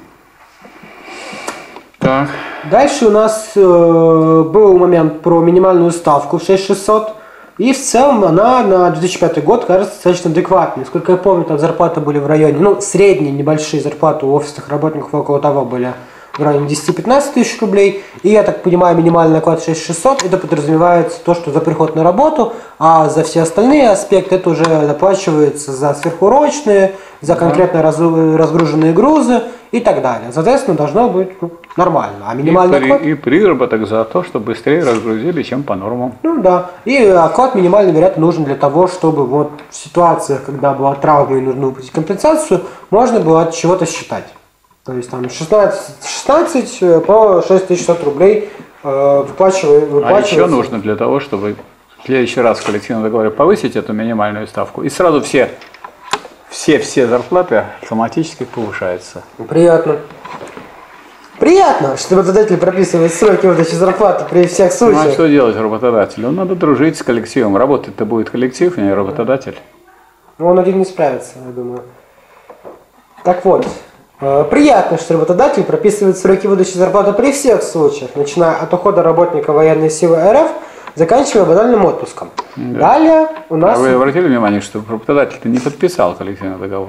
A: Так.
B: Дальше у нас был момент про минимальную ставку в 6600. И в целом она на 2005 год кажется достаточно адекватной. Насколько я помню, там зарплаты были в районе, ну, средние небольшие зарплаты у офисных работников около того были в районе 10-15 тысяч рублей. И, я так понимаю, минимальный оклад 6600, это подразумевается то, что за приход на работу, а за все остальные аспекты это уже доплачивается за сверхурочные, за конкретно разгруженные грузы и так далее. Соответственно, должно быть нормально. А минимальный оклад...
A: И приработок за то, что быстрее разгрузили, чем по нормам.
B: Ну да. И оклад минимальный, вероятно, нужен для того, чтобы вот в ситуациях, когда была травма и нужно выплатить компенсацию, можно было от чего-то считать. То есть там 16 по 6600 рублей выплачивается.
A: А еще нужно для того, чтобы в следующий раз в коллективном договоре повысить эту минимальную ставку. И сразу все зарплаты автоматически повышаются.
B: Приятно. Приятно, что работодатель прописывает сроки выдачи зарплаты при всех случаях.
A: Ну а что делать работодателю? Надо дружить с коллективом. Работать-то будет коллектив, а не работодатель.
B: Ну, он один не справится, я думаю. Так вот. Приятно, что работодатель прописывает сроки выдачи зарплаты при всех случаях, начиная от ухода работника военной силы РФ, заканчивая банальным отпуском. Да. Далее у нас...
A: А вы обратили внимание, что работодатель-то не подписал коллективный договор?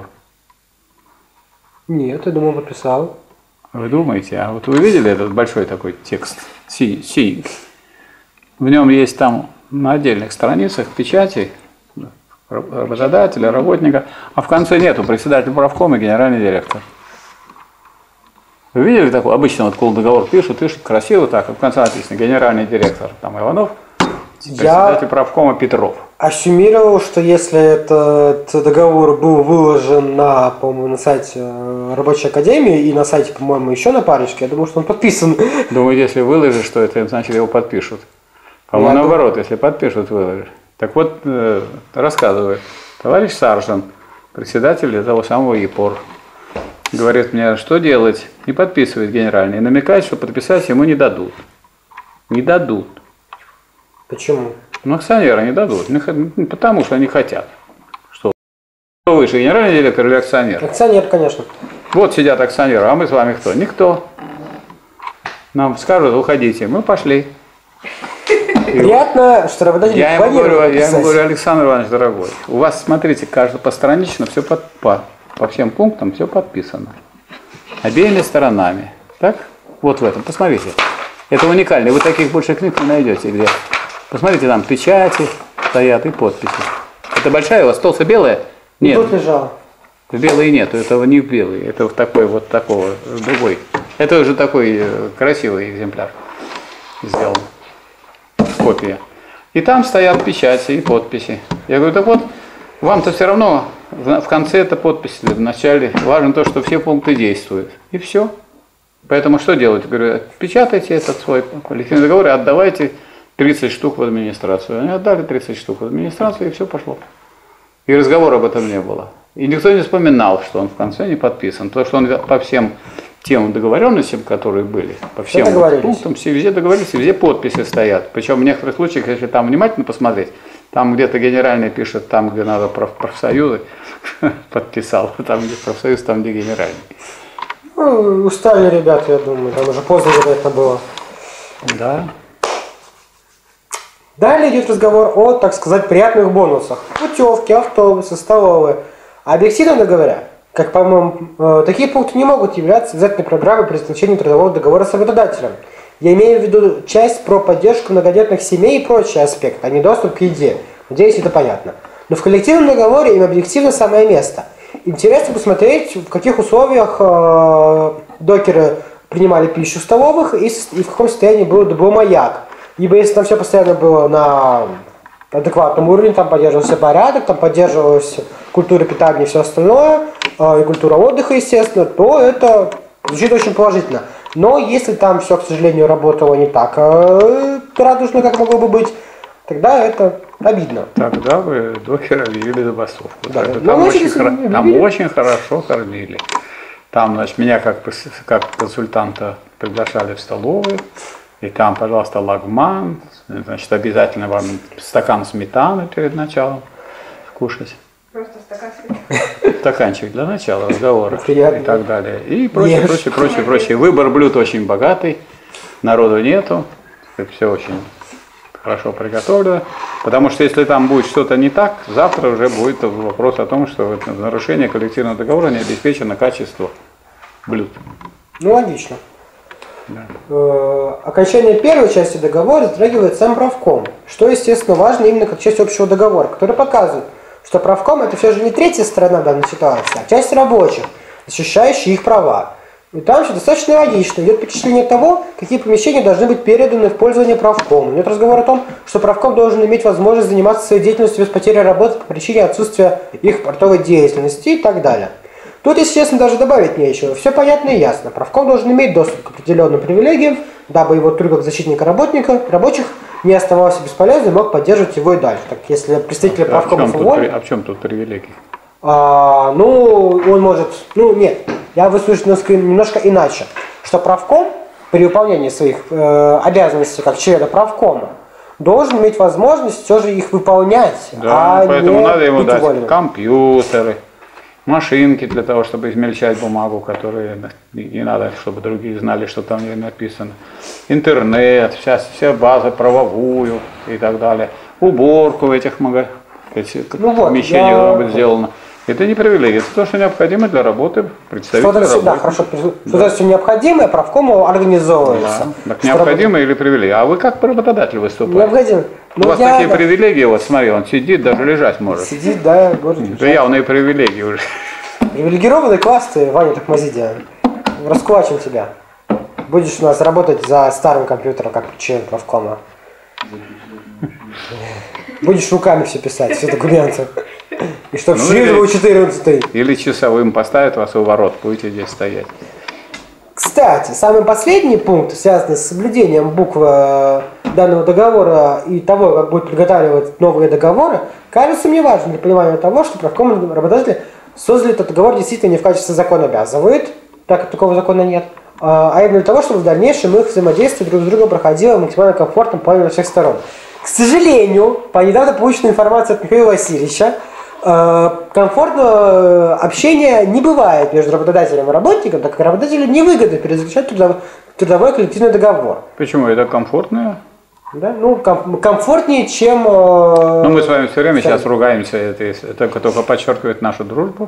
B: Нет, я думаю, подписал.
A: Вы думаете? А вот вы видели этот большой такой текст, синий? В нем есть там на отдельных страницах печати работодателя, работника, а в конце нету председатель правкома и генеральный директор. Вы видели такой? Обычно вот договор пишут красиво так, а в конце написано генеральный директор там Иванов, председатель правкома Петров.
B: Асюмировал, что если этот договор был выложен по-моему, на сайте Рабочей академии и на сайте, по-моему, еще на парочке, я думаю, что он подписан.
A: Думаете, если выложишь, что это значит его подпишут? По-моему, наоборот, если подпишут, выложишь. Так вот, рассказывает товарищ Саржин, председатель этого самого ЕПОР. Говорит мне, что делать, и подписывает генеральный, и намекает, что подписать ему не дадут. Не дадут.
B: Почему?
A: Ну, акционеры не дадут, потому что они хотят. Что? Кто выше, генеральный директор или акционер?
B: Акционер, конечно.
A: Вот сидят акционеры, а мы с вами кто? Никто. Нам скажут, уходите, мы пошли.
B: Приятно, что работодатель
A: я ему говорю, Александр Иванович, дорогой, у вас, смотрите, постранично все по всем пунктам все подписано. Обеими сторонами. Так? Вот в этом. Посмотрите. Это уникально. Вы таких больше книг не найдете где. Посмотрите, там печати стоят и подписи. Это большая у вас толстая белая? Нет.
B: Тут лежала.
A: Белой нет, этого не белый. Это такой вот такого, другой. Это уже такой красивый экземпляр сделан. Копия. И там стоят печати и подписи. Я говорю, так вот, вам-то все равно в конце это подпись, в начале. Важно то, что все пункты действуют. И все. Поэтому что делать? Говорю, печатайте этот свой коллективный договор и отдавайте 30 штук в администрацию. Они отдали 30 штук в администрацию, и все пошло. И разговора об этом не было. И никто не вспоминал, что он в конце не подписан. Потому что он по всем тем договоренностям, которые были, по всем пунктам, все везде договорились, везде подписи стоят. Причем в некоторых случаях, если там внимательно посмотреть, там где-то генеральный пишет, там, где надо профсоюзы, подписал, там, где профсоюз, там, где генеральный.
B: Ну, устали ребята, я думаю, там уже поздно это было.
A: Да.
B: Далее идет разговор о, так сказать, приятных бонусах. Путевки, автобусы, столовые. А объективно говоря, как, по-моему, такие пункты не могут являться обязательной программой при заключении трудового договора с работодателем. Я имею в виду часть про поддержку многодетных семей и прочие аспекты, а не доступ к еде. Надеюсь, это понятно. Но в коллективном договоре им объективно самое место. Интересно посмотреть, в каких условиях докеры принимали пищу в столовых и в каком состоянии был маяк. Ибо если там все постоянно было на адекватном уровне, там поддерживался порядок, там поддерживалась культура питания и все остальное, и культура отдыха, естественно, то это звучит очень положительно. Но если там все, к сожалению, работало не так радужно, как могло бы быть, тогда это обидно.
A: Тогда вы докера объявили забастовку.
B: Да.
A: Там очень хорошо кормили. Там, значит, меня как консультанта приглашали в столовую, и там, пожалуйста, лагман, значит, обязательно вам стакан сметаны перед началом кушать.
C: Просто стакан сметаны.
A: Стаканчик для начала разговора
B: Приятно.
A: и так далее. И прочее. Выбор блюд очень богатый, народу нету, все очень хорошо приготовлено. Потому что если там будет что-то не так, завтра уже будет вопрос о том, что в нарушение коллективного договора не обеспечено качество блюд.
B: Ну, логично.
A: Да.
B: Окончание первой части договора затрагивает сам правком, что, естественно, важно именно как часть общего договора, который показывает, что правком это все же не третья сторона данной ситуации, а часть рабочих, защищающая их права. И там все достаточно логично. Идет перечисление того, какие помещения должны быть переданы в пользование правком. Идет разговор о том, что правком должен иметь возможность заниматься своей деятельностью без потери работы по причине отсутствия их портовой деятельности и так далее. Тут, если честно, даже добавить нечего. Все понятно и ясно. Правком должен иметь доступ к определенным привилегиям, дабы его труд как защитника рабочих не оставался бесполезным и мог поддерживать его и дальше. Так, если представители правкома
A: А в чем тут привилегии?
B: Он может... Нет, я выскажусь немножко иначе. Что правком при выполнении своих обязанностей как члена правкома должен иметь возможность все же их выполнять,
A: да, поэтому надо ему дать компьютеры, машинки для того, чтобы измельчать бумагу, которые не надо, чтобы другие знали, что там написано. Интернет, вся база правовую и так далее. Уборку в этих помещениях должна быть сделана. Это не привилегия, это то, что необходимо для работы представителя работы.
B: Да, хорошо. Что-то все необходимое правкому организовывается.
A: Да. Так необходимо или привилегия? А вы как работодатель выступаете?
B: Необходимо.
A: У вас такие привилегии, вот смотри, он сидит, даже лежать может.
B: Сидит, да, может лежать.
A: Это явные привилегии уже.
B: Привилегированный класс ты, Ваня Тахмазидия. Раскулачим тебя. Будешь у нас работать за старым компьютером, как член правкома. Будешь руками все писать, все документы. И чтоб шрифт был 14.
A: Или часовым поставят вас у ворот, будете здесь стоять.
B: Кстати, самый последний пункт, связанный с соблюдением буквы данного договора и того, как будут приготавливать новые договоры, кажется мне важным для понимания того, что правком работодатели создали этот договор действительно не в качестве закона обязывает, так как такого закона нет, а именно для того, чтобы в дальнейшем их взаимодействие друг с другом проходило максимально комфортно по всех сторон. К сожалению, по недавно полученной информации от Михаила Васильевича, комфортного общения не бывает между работодателем и работником, так как работодателю невыгодно перезаключать трудовой коллективный договор.
A: Почему? Это комфортно?
B: Да? Комфортнее, чем...
A: Мы с вами все время сейчас ругаемся, это только подчеркивает нашу дружбу.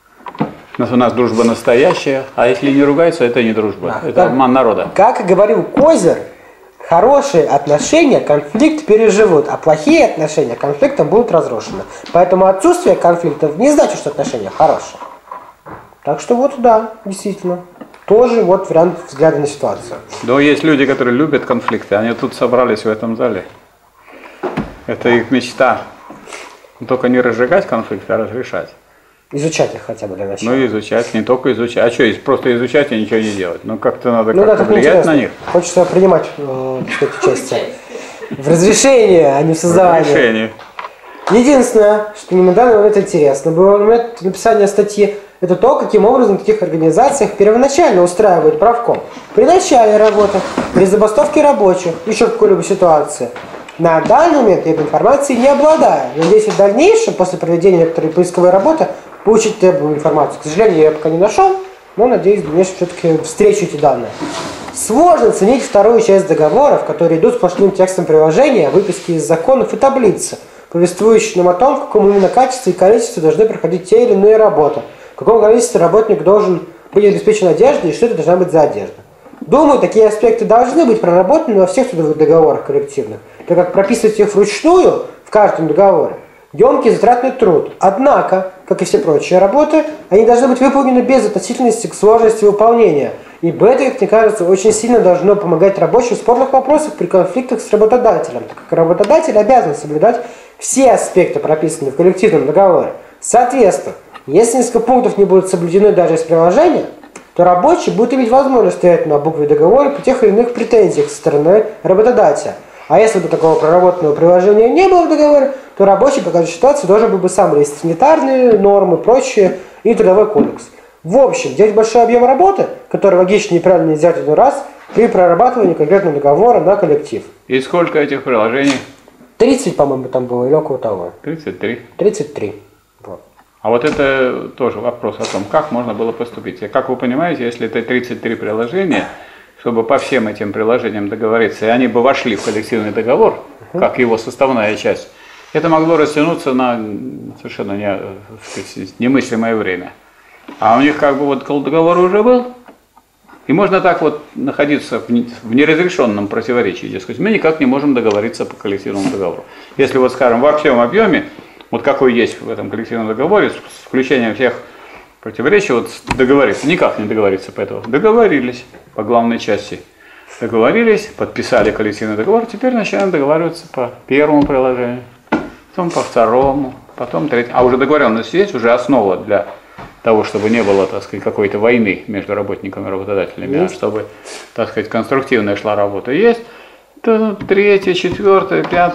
A: У нас дружба настоящая, а если не ругаются, это не дружба, это обман народа.
B: Как говорил Козер, хорошие отношения конфликт переживут, а плохие отношения конфликтом будут разрушены. Поэтому отсутствие конфликтов не значит, что отношения хорошие. Так что да, действительно. Тоже вариант взгляда на ситуацию.
A: Да, есть люди, которые любят конфликты, они тут собрались в этом зале. Это их мечта. Только не разжигать конфликты, а разрешать.
B: Изучать их хотя бы для начала.
A: Изучать, не только изучать. А что, просто изучать и ничего не делать? Как-то надо как-то влиять на них.
B: Хочется принимать участие в разрешении, а не в создавании. Единственное, что мне на данный момент интересно было на момент написания статьи, это то, каким образом в таких организациях первоначально устраивают правком. При начале работы, при забастовке рабочих, еще в какой-либо ситуации. На данный момент я этой информацией не обладаю. Надеюсь, в дальнейшем, после проведения некоторой поисковой работы, получить требуемую информацию. К сожалению, я ее пока не нашел, но надеюсь, в дальнейшем все-таки встречу эти данные. Сложно ценить вторую часть договоров, которые идут сплошным текстом приложения, выписки из законов и таблицы, повествующие нам о том, в каком именно качестве и количестве должны проходить те или иные работы, в каком количестве работник должен быть обеспечен одеждой и что это должна быть за одежда. Думаю, такие аспекты должны быть проработаны во всех трудовых договорах коллективных, так как прописывать их вручную в каждом договоре емкий затратный труд. Однако, как и все прочие работы, они должны быть выполнены без относительности к сложности выполнения. Ибо это, как мне кажется, очень сильно должно помогать рабочим в спорных вопросах при конфликтах с работодателем, так как работодатель обязан соблюдать все аспекты, прописанные в коллективном договоре. Соответственно, если несколько пунктов не будут соблюдены даже из приложения, то рабочий будет иметь возможность стоять на букве договора по тех или иных претензиях со стороны работодателя. А если бы такого проработанного приложения не было в договоре, то рабочий по каждой ситуации должен был бы сам лезть санитарные нормы, прочее и трудовой кодекс. В общем, делать большой объем работы, который логичнее и правильно сделать один раз, при прорабатывании конкретного договора на коллектив.
A: И сколько этих приложений?
B: 30, по-моему, там было, или около того.
A: 33.
B: 33. Вот.
A: А вот это тоже вопрос о том, как можно было поступить. И как вы понимаете, если это 33 приложения, чтобы по всем этим приложениям договориться, и они бы вошли в коллективный договор, как его составная часть, это могло растянуться на совершенно немыслимое время. А у них как бы вот договор уже был, и можно так вот находиться в неразрешенном противоречии, дескать, мы никак не можем договориться по коллективному договору. Если вот, скажем, во всем объеме, вот какой есть в этом коллективном договоре, с включением всех противоречий, вот договориться, никак не договориться по этому. Договорились по главной части. Договорились, подписали коллективный договор, теперь начинаем договариваться по первому приложению, потом по второму, потом третьему. А уже договоренность есть, уже основа для того, чтобы не было, так сказать, какой-то войны между работниками и работодателями, а чтобы, так сказать, конструктивная шла работа. Есть, то 3, 4, 5,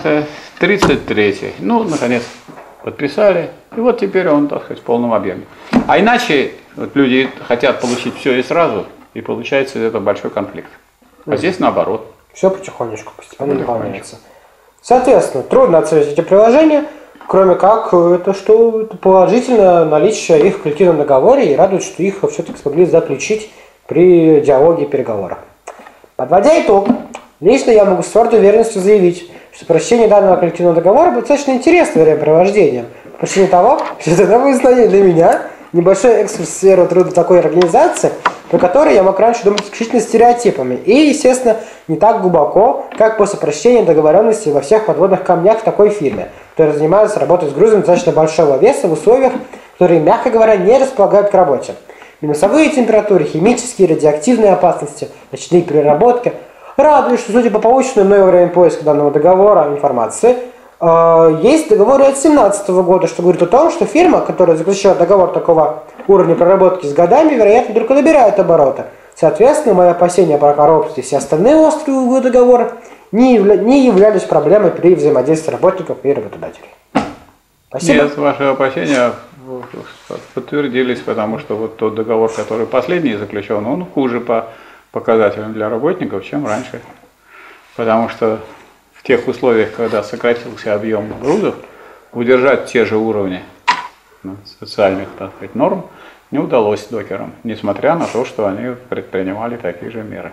A: 33. Ну, наконец, подписали, и вот теперь он, так сказать, в полном объеме. А иначе вот люди хотят получить все и сразу, и получается это большой конфликт. А здесь наоборот.
B: Все потихонечку, постепенно выполняется. Соответственно, трудно оценить эти приложения, кроме как это что это положительное наличие их в коллективном договоре и радует, что их все-таки смогли заключить при диалоге и переговорах. Подводя итог, лично я могу с твердой уверенностью заявить, что прочтение данного коллективного договора будет достаточно интересным времяпровождением. По причине того, что это новое знание для меня, небольшой экскурс в сферу труда такой организации, про которой я мог раньше думать исключительно стереотипами. И, естественно, не так глубоко, как после прочтения договоренности во всех подводных камнях в такой фирме, которые занимаются работой с грузом достаточно большого веса в условиях, которые, мягко говоря, не располагают к работе. Минусовые температуры, химические, радиоактивные опасности, ночные переработки. Радует, что, судя по полученному мною во время поиска данного договора информации, есть договор от 2017 года, что говорит о том, что фирма, которая заключила договор такого уровня проработки с годами, вероятно, только набирает обороты. Соответственно, мои опасения про коррупцию и все остальные острые углы договора не являлись проблемой при взаимодействии работников и работодателей. Спасибо.
A: Нет, ваши опасения подтвердились, потому что вот тот договор, который последний заключен, он хуже по показателям для работников, чем раньше. Потому что в тех условиях, когда сократился объем грузов, удержать те же уровни социальных, так сказать, норм не удалось докерам, несмотря на то, что они предпринимали такие же меры.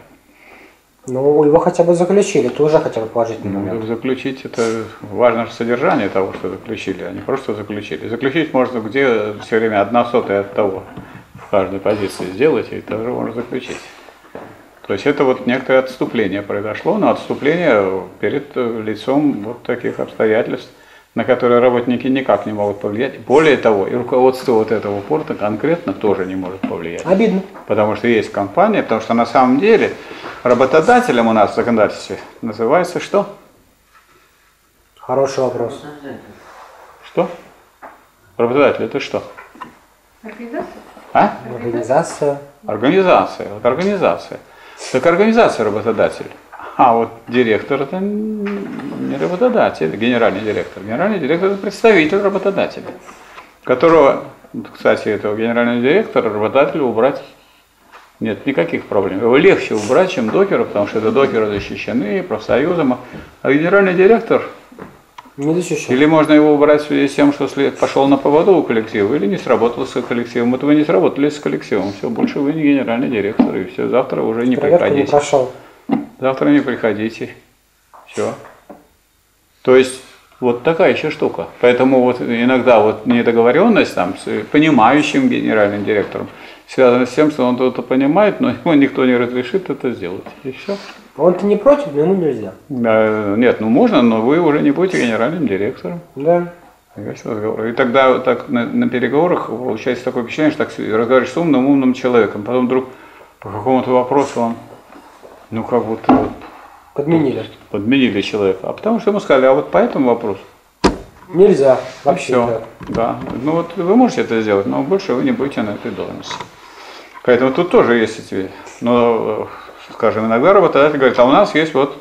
B: Ну, его хотя бы заключили, это уже хотя бы положительный момент.
A: Заключить, это важно же содержание того, что заключили, а не просто заключили. Заключить можно где все время 1/100 от того в каждой позиции сделать, и тоже можно заключить. То есть это вот некоторое отступление произошло, но отступление перед лицом вот таких обстоятельств, на которые работники никак не могут повлиять. Более того, и руководство вот этого порта конкретно тоже не может повлиять.
B: Обидно.
A: Потому что есть компания, потому что на самом деле работодателем у нас в законодательстве называется что?
B: Хороший вопрос.
A: Что? Работодатель это что?
C: Организация?
A: А?
B: Организация.
A: Организация. Вот организация. Так организация работодатель. А вот директор это не работодатель, генеральный директор. Генеральный директор это представитель работодателя, которого, кстати, этого генерального директора работодателю убрать нет никаких проблем. Его легче убрать, чем докера, потому что это докеры защищены профсоюзом, а генеральный директор
B: Не защищен.
A: или можно его убрать в связи с тем, что пошел на поводу у коллектива, или не сработал с коллективом. Вот вы не сработали с коллективом, все, больше вы не генеральный директор, и все, завтра уже не
B: Проверку не
A: приходите.
B: прошел.
A: Завтра не приходите. Все. То есть вот такая еще штука. Поэтому вот иногда вот недоговоренность там с понимающим генеральным директором связана с тем, что он что-то понимает, но ему никто не разрешит это сделать. И все.
B: Он-то не против, но ему нельзя.
A: Нет, ну можно, но вы уже не будете генеральным директором.
B: Да.
A: И тогда вот так на переговорах получается такое впечатление, что так разговариваешь с умным человеком, потом вдруг по какому-то вопросу он, ну как будто вот подменили человека. А потому что ему сказали, а вот по этому вопросу
B: нельзя вообще.
A: Все, да. Ну вот вы можете это сделать, но больше вы не будете на этой должности. Поэтому тут тоже есть эти, но, скажем, иногда работодатель говорит, а у нас есть вот,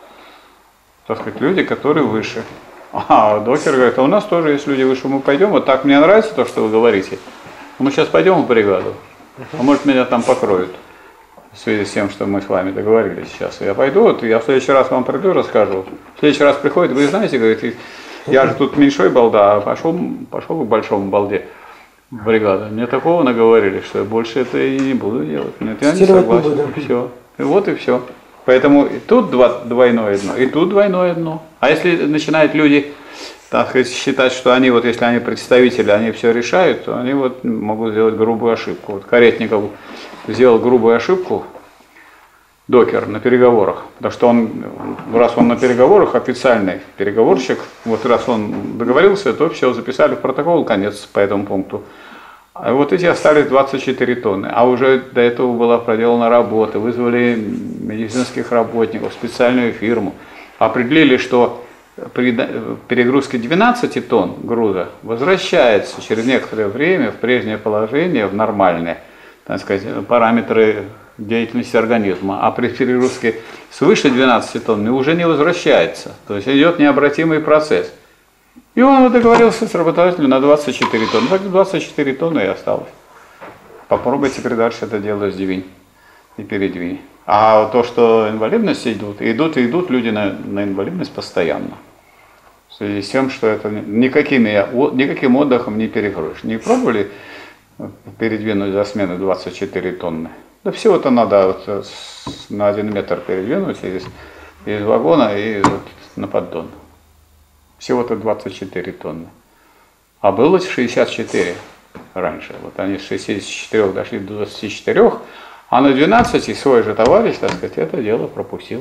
A: так сказать, люди, которые выше. А докер говорит, а у нас тоже есть люди выше, мы пойдем, вот так мне нравится то, что вы говорите, мы сейчас пойдем в бригаду, а может меня там покроют в связи с тем, что мы с вами договорились сейчас. Я пойду, вот я в следующий раз вам приду, расскажу. В следующий раз приходит, вы знаете, говорит, я же тут меньшой балда, а пошел к большому балде. Бригада. Мне такого наговорили, что я больше это и не буду делать. Нет, я не согласен. Все. И вот и все. Поэтому и тут двойное дно, и тут двойное дно. А если начинают люди, так сказать, считать, что они, вот если они представители, они все решают, то они вот могут сделать грубую ошибку. Вот Каретников сделал грубую ошибку, докер, на переговорах. Потому что он, раз он на переговорах, официальный переговорщик, вот раз он договорился, то все, записали в протокол, конец по этому пункту. А вот эти остались 24 тонны. А уже до этого была проделана работа, вызвали медицинских работников, специальную фирму. Определили, что при перегрузке 12 тонн груза возвращается через некоторое время в прежнее положение, в нормальные, так сказать, параметры деятельности организма, а при перегрузке свыше 12 тонн уже не возвращается. То есть идет необратимый процесс. И он договорился с работодателем на 24 тонны. Так 24 тонны и осталось. Попробуй теперь дальше это дело сдвинь и передвинь. А то, что инвалидности идут люди на инвалидность постоянно. В связи с тем, что это никаким отдыхом не перекроешь. Не пробовали передвинуть за смену 24 тонны? Да всего-то надо вот на 1 метр передвинуть из вагона и вот на поддон. Всего-то 24 тонны. А было 64 раньше. Вот они с 64 дошли до 24, а на 12 свой же товарищ, так сказать, это дело пропустил.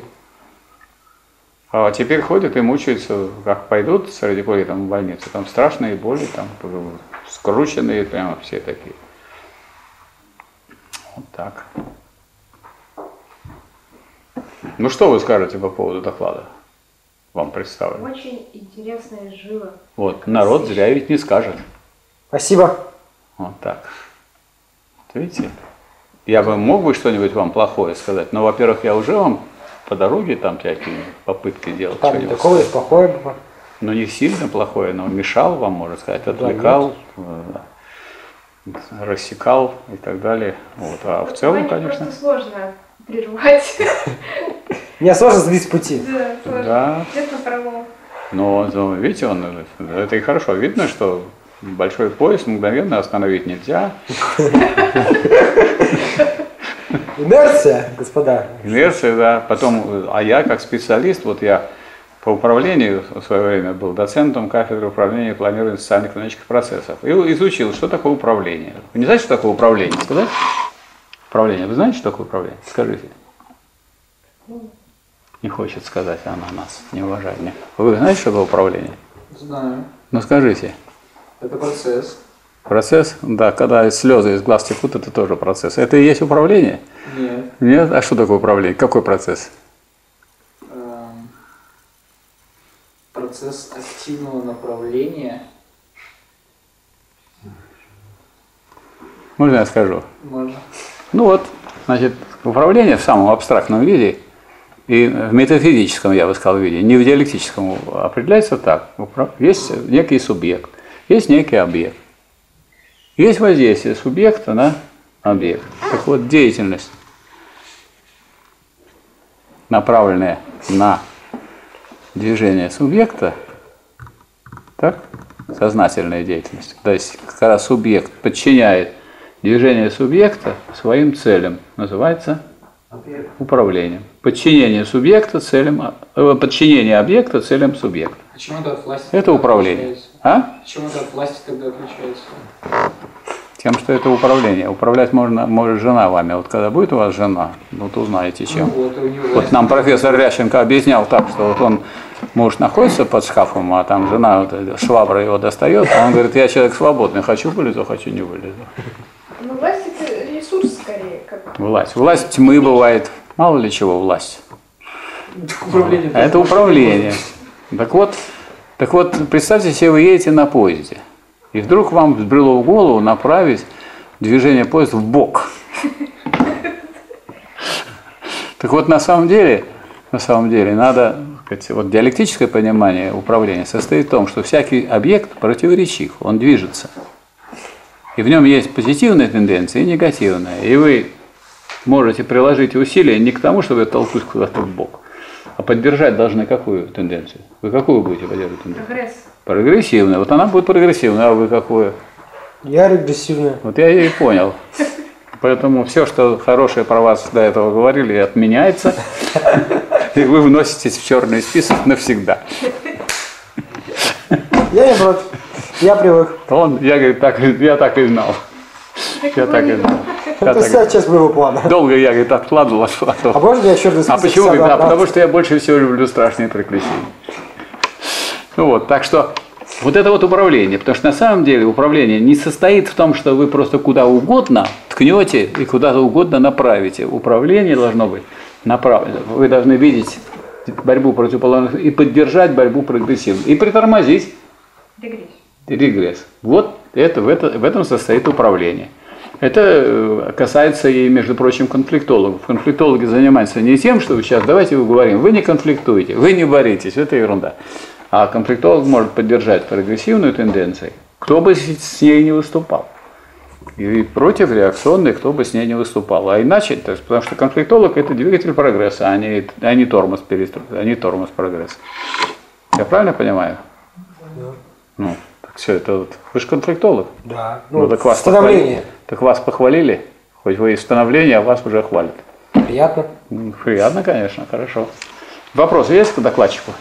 A: А теперь ходят и мучаются, как пойдут с радикулитом в больницу. Там страшные боли, там скрученные прямо все такие. Вот так. Ну что вы скажете по поводу доклада? Вам представлено.
C: Очень интересно и живо.
A: Вот, народ зря ведь не скажет.
B: Спасибо.
A: Вот так. Вот видите? Я бы мог бы что-нибудь вам плохое сказать, но, во-первых, я уже вам по дороге там всякие попытки делать.
B: Там такое плохое было.
A: Но не сильно плохое, но мешал вам, можно сказать, отвлекал, рассекал и так далее. Вот. А в целом, конечно.
C: Просто сложно прервать.
B: Меня сложно сбить с пути.
C: Да, сложно.
A: Да.
C: Где-то прорвал.
A: Но видите, это и хорошо. Видно, что большой поезд мгновенно остановить нельзя.
B: Инерция, господа.
A: Инерция, да. Потом, а я как специалист, вот я по управлению в свое время был доцентом кафедры управления и планирования социально-экономических процессов. И изучил, что такое управление. Вы не знаете, что такое управление? Сказать? Управление. Вы знаете, что такое управление? Скажите. Не хочет сказать, она нас не уважает. Вы знаете, что такое управление?
D: Знаю.
A: Ну скажите.
D: Это процесс.
A: Процесс? Да, когда слезы из глаз текут, это тоже процесс. Это и есть управление?
D: Нет.
A: Нет? А что такое управление? Какой процесс?
D: Процесс активного направления.
A: Можно я скажу?
D: Можно.
A: Ну вот, значит, управление в самом абстрактном виде и в метафизическом, я бы сказал, виде, не в диалектическом, определяется так. Есть некий субъект, есть некий объект. Есть воздействие субъекта на объект. Так вот, деятельность, направленная на движение субъекта, так, сознательная деятельность, то есть, когда субъект подчиняет движение субъекта своим целям, называется управлением. Подчинение субъекта целям, подчинение объекта целям субъекта.
D: Почему это от власти?
A: Это управление. А?
D: Почему это от власти тогда отличается?
A: Тем, что это управление. Управлять может жена вами. Вот когда будет у вас жена, вот узнаете чем.
D: Ну, вот,
A: Вот нам профессор Рященко объяснял так, что вот он муж находится под шкафом, а там жена вот, швабра его достает, а он говорит, я человек свободный, хочу вылезу, хочу не вылезу.
C: Ну, власть это ресурс скорее, как.
A: Власть. Власть тьмы бывает. Мало ли чего власть.
D: Управление.
A: А это управление. Так вот, представьте себе, вы едете на поезде, и вдруг вам взбрело в голову направить движение поезда в бок. Так вот, на самом деле, надо, вот диалектическое понимание управления состоит в том, что всякий объект противоречив, он движется. И в нем есть позитивная тенденция и негативная. И вы можете приложить усилия не к тому, чтобы толкнуть куда-то в бок, а поддержать должны какую тенденцию? Вы какую будете поддерживать тенденцию?
C: Прогресс.
A: Прогрессивная. Вот она будет прогрессивная, а вы какую?
B: Я регрессивная.
A: Вот я и понял. Поэтому все, что хорошее про вас до этого говорили, отменяется, и вы вноситесь в черный список навсегда.
B: Я не против. Я привык.
A: Я так и знал. Я так и знал.
B: Это вся часть моего плана.
A: Долго я, говорит, откладывал.
B: А можно я черный список?
A: А почему?
B: сяду
A: Да,
B: обратно?
A: потому что я больше всего люблю страшные приключения. Ну вот, так что вот это вот управление, потому что на самом деле управление не состоит в том, что вы просто куда угодно ткнете и куда-то угодно направите. Управление должно быть направлено. Вы должны видеть борьбу противоположных и поддержать борьбу прогрессивную. И притормозить регресс. Вот это, в этом состоит управление. Это касается и, между прочим, конфликтологов. Конфликтологи занимаются не тем, что сейчас давайте говорим, вы не конфликтуете, вы не боритесь, это ерунда. А конфликтолог может поддержать прогрессивную тенденцию, кто бы с ней не выступал. И против реакционной, кто бы с ней не выступал. А иначе, то есть, потому что конфликтолог – это двигатель прогресса, а не тормоз прогресса. Я правильно понимаю?
B: Да.
A: Ну, так все это вот. Вы же конфликтолог.
B: Да.
A: Ну, так вас
B: становление.
A: Так вас похвалили? Хоть вы из становления, а вас уже хвалят.
B: Приятно.
A: Приятно, конечно, хорошо. Вопросы есть к докладчику?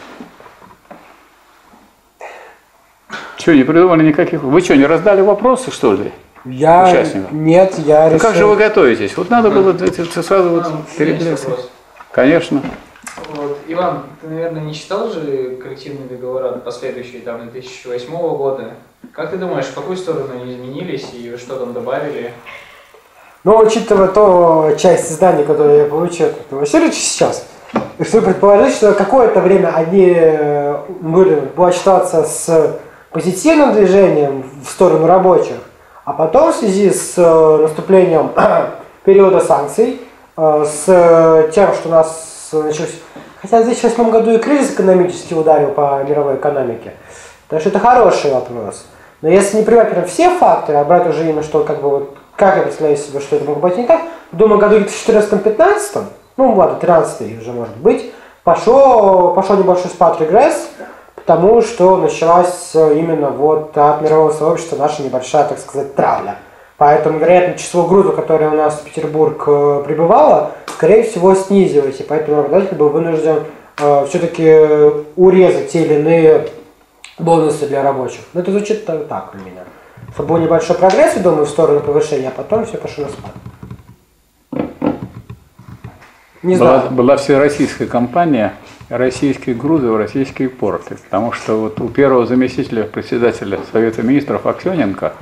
A: Что, не придумали никаких? Вы что, не раздали вопросы, что ли?
B: Нет, я решил.
A: Как же вы готовитесь? Вот надо было это сразу вот переглядеться. Конечно.
D: Вот. Иван, ты, наверное, не читал же коллективные договора последующие там 2008 года? Как ты думаешь, в какую сторону они изменились и что там добавили?
B: Ну, учитывая ту часть знаний, которую я получил от Васильевича сейчас, решил предположить, что какое-то время они будут считаться с позитивным движением в сторону рабочих, а потом в связи с наступлением периода санкций, с тем, что у нас начался... Хотя в 2008 году и кризис экономически ударил по мировой экономике. Так что это хороший вопрос. Но если не принимать прям все факторы, а брать уже именно, что как бы вот, как я представляю себе, что это могло быть не так, думаю, году в 2014-2015, ну ладно, 13 уже может быть, пошел небольшой спад регресс, потому что началась именно вот от мирового сообщества наша небольшая, так сказать, травля. Поэтому, вероятно, число грузов, которые у нас в Петербург прибывало, скорее всего, снизилось. И поэтому работодатель был вынужден все-таки урезать те или иные бонусы для рабочих. Но это звучит так у меня. Чтобы был небольшой прогресс, я думаю, в сторону повышения, а потом все пошло на спад. Не знаю.
A: Была всероссийская кампания «Российские грузы в российские порты». Потому что вот у первого заместителя председателя Совета министров Аксененко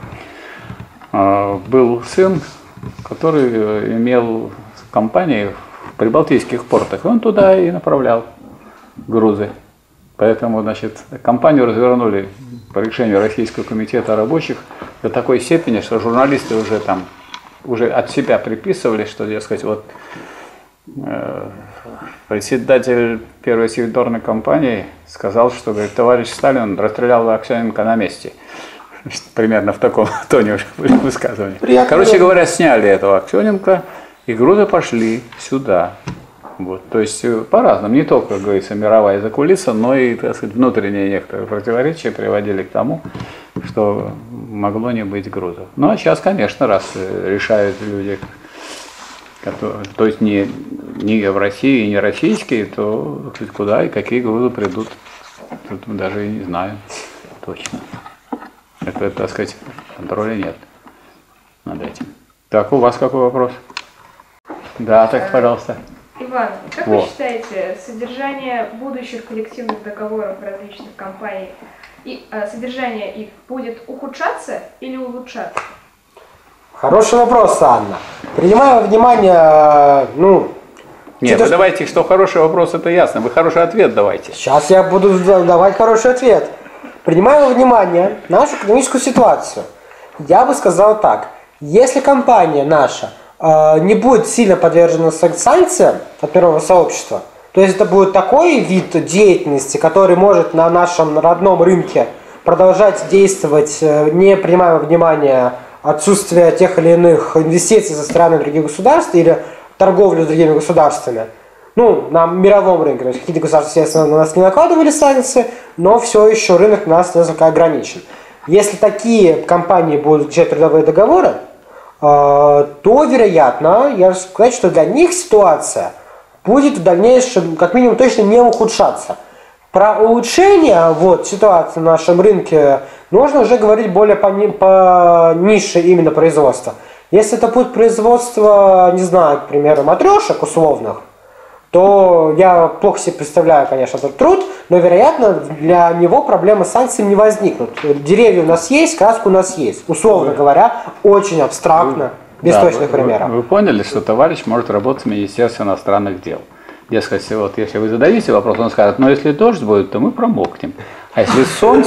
A: был сын, который имел компании в прибалтийских портах. И он туда и направлял грузы. Поэтому, значит, компанию развернули по решению Российского комитета рабочих до такой степени, что журналисты уже от себя приписывали, что, дескать, вот председатель первой секторной компании сказал, что, говорит, товарищ Сталин расстрелял Аксененко на месте. Примерно в таком тоне уже были высказывания. Короче говоря, сняли этого Аксененко, и грузы пошли сюда. Вот. То есть по-разному, не только, как говорится, мировая закулиса, но и, так сказать, внутренние некоторые противоречия приводили к тому, что могло не быть грузов. Ну а сейчас, конечно, раз решают люди, то есть не в России, не российские, то куда и какие грузы придут, тут даже и не знаю точно. Это, так сказать, контроля нет над этим. Так, у вас какой вопрос? Да, так, пожалуйста.
C: Иван, как
A: Во.
C: вы считаете, содержание будущих коллективных договоров различных компаний и содержание их будет ухудшаться или улучшаться?
B: Хороший вопрос, Анна. Принимая во внимание,
A: Нет,
B: что-то,
A: вы давайте, что хороший вопрос, это ясно. Вы хороший ответ давайте.
B: сейчас я буду давать хороший ответ. Принимая во внимание нашу экономическую ситуацию, я бы сказал так. Если компания наша не будет сильно подвержена санкциям от мирового сообщества, то есть это будет такой вид деятельности, который может на нашем родном рынке продолжать действовать, не принимая во внимание отсутствие тех или иных инвестиций со стороны других государств или торговлю с другими государствами. На мировом рынке. То есть какие-то государства, естественно, на нас не накладывали санкции, но все еще рынок у нас несколько ограничен. Если такие компании будут заключать трудовые договоры, то, вероятно, я хочу сказать, что для них ситуация будет в дальнейшем, как минимум, точно не ухудшаться. Про улучшение ситуации на нашем рынке нужно уже говорить более по нише именно производства. Если это будет производство, не знаю, к примеру, матрешек условных, то я плохо себе представляю, конечно, этот труд, но, вероятно, для него проблемы с санкциями не возникнут. Деревья у нас есть, краска у нас есть. Условно говоря, очень абстрактно, без точных примеров.
A: Вы поняли, что товарищ может работать в Министерстве иностранных дел. Дескать, если вы зададите вопрос, он скажет, если дождь будет, то мы промокнем. А если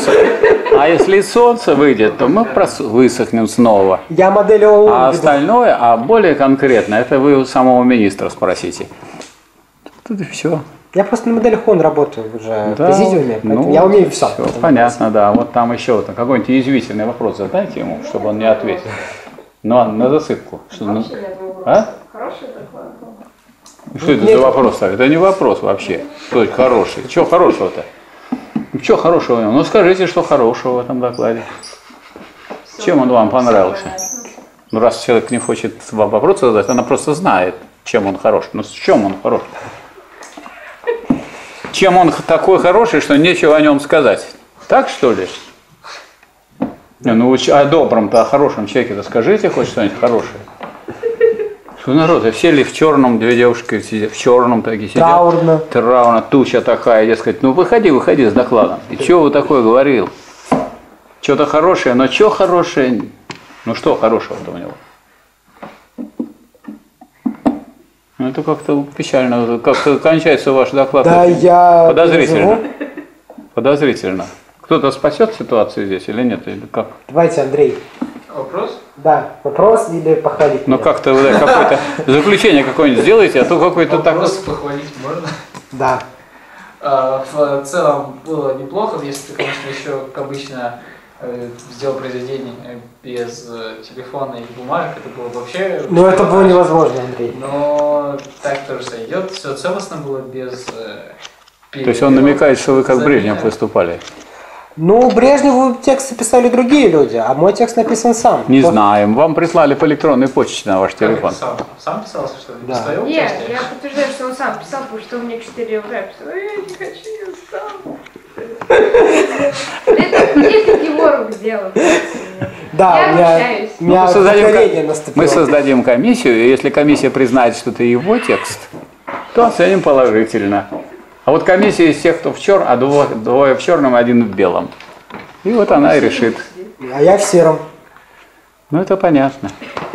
A: солнце выйдет, то мы высохнем снова.
B: Я модель ООН
A: А
B: веду.
A: остальное, более конкретно, это вы у самого министра спросите. Тут и все.
B: Я просто на модели ООН работаю уже в
A: Да,
B: президиуме, поэтому я умею все.
A: Понятно, да. Вот там еще какой-нибудь язвительный вопрос задайте ему, чтобы он не ответил. На засыпку.
C: Вообще нет вопроса.
A: А?
C: Хороший доклад был.
A: Что это за вопрос? Это не вопрос вообще. Что это хороший? Чего хорошего-то? Чего хорошего в нем? Скажите, что хорошего в этом докладе. Чем он вам понравился? Раз человек не хочет вам вопрос задать, она просто знает, чем он хорош. С чем он хорош? Чем он такой хороший, что нечего о нем сказать? Так, что ли? О добром-то, о хорошем человеке-то скажите хоть что-нибудь хорошее. Что народ, все ли в черном, две девушки сидят, в черном такие сидят. Траурно, туча такая, дескать, выходи с докладом. И что вы такое говорил? Что-то хорошее, но что хорошее? Что хорошего-то у него? Это как-то печально, как-то кончается ваш доклад.
B: Да, я
A: подозрительно. Подозрительно. Кто-то спасет ситуацию здесь или нет? Или как?
B: Давайте, Андрей.
D: Вопрос?
B: Да, вопрос или похвалить?
A: Как-то какое-то заключение какое-нибудь сделайте, а то какой-то так.
D: Вопрос похвалить можно?
B: Да.
D: В целом было неплохо, если ты, конечно, еще, как обычно, сделал произведение без телефона и бумажек, это было вообще...
B: Это было невозможно, Андрей.
D: Но так тоже сойдет, все целостно было без...
A: То есть он намекает, что вы как Брежнев выступали?
B: Брежневу тексты писали другие люди, а мой текст написан сам.
A: Не знаем. Вам прислали по электронной почте на ваш телефон.
D: Сам писался, что ли?
B: Да.
D: Без твоего
C: Нет,
D: участия?
C: я подтверждаю, что он сам писал, потому что у меня 4 евро. Я писала, я не хочу, я сам. Это Егоров сделал.
B: Да,
C: Я обучаюсь.
B: у меня вдохновение наступило.
A: Мы создадим комиссию, и если комиссия признает, что это его текст, то оценим положительно. А вот комиссия из тех, кто в черном, а двое в черном, один в белом. И вот она и решит.
B: А я в сером.
A: Это понятно.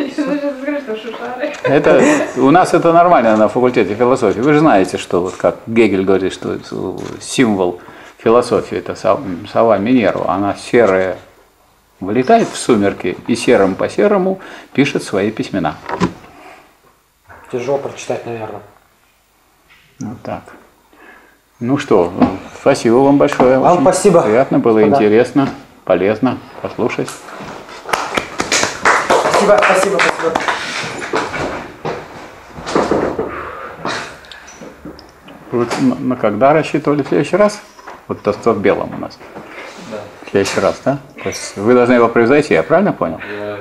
C: Это
A: У нас это нормально на факультете философии. Вы же знаете, что, как Гегель говорит, что символ философии – это сова Минерва. Она серая вылетает в сумерки и серым по серому пишет свои письмена.
B: Тяжело прочитать, наверное.
A: Вот так. Что, спасибо вам большое.
B: Вам
A: Очень
B: спасибо.
A: Приятно было,
B: Господа.
A: интересно, полезно послушать.
B: Спасибо.
A: Вы на когда рассчитывали в следующий раз? Вот то, что в белом у нас.
D: Да.
A: В следующий раз, да? То есть вы должны его превзойти, я правильно понял?
D: Я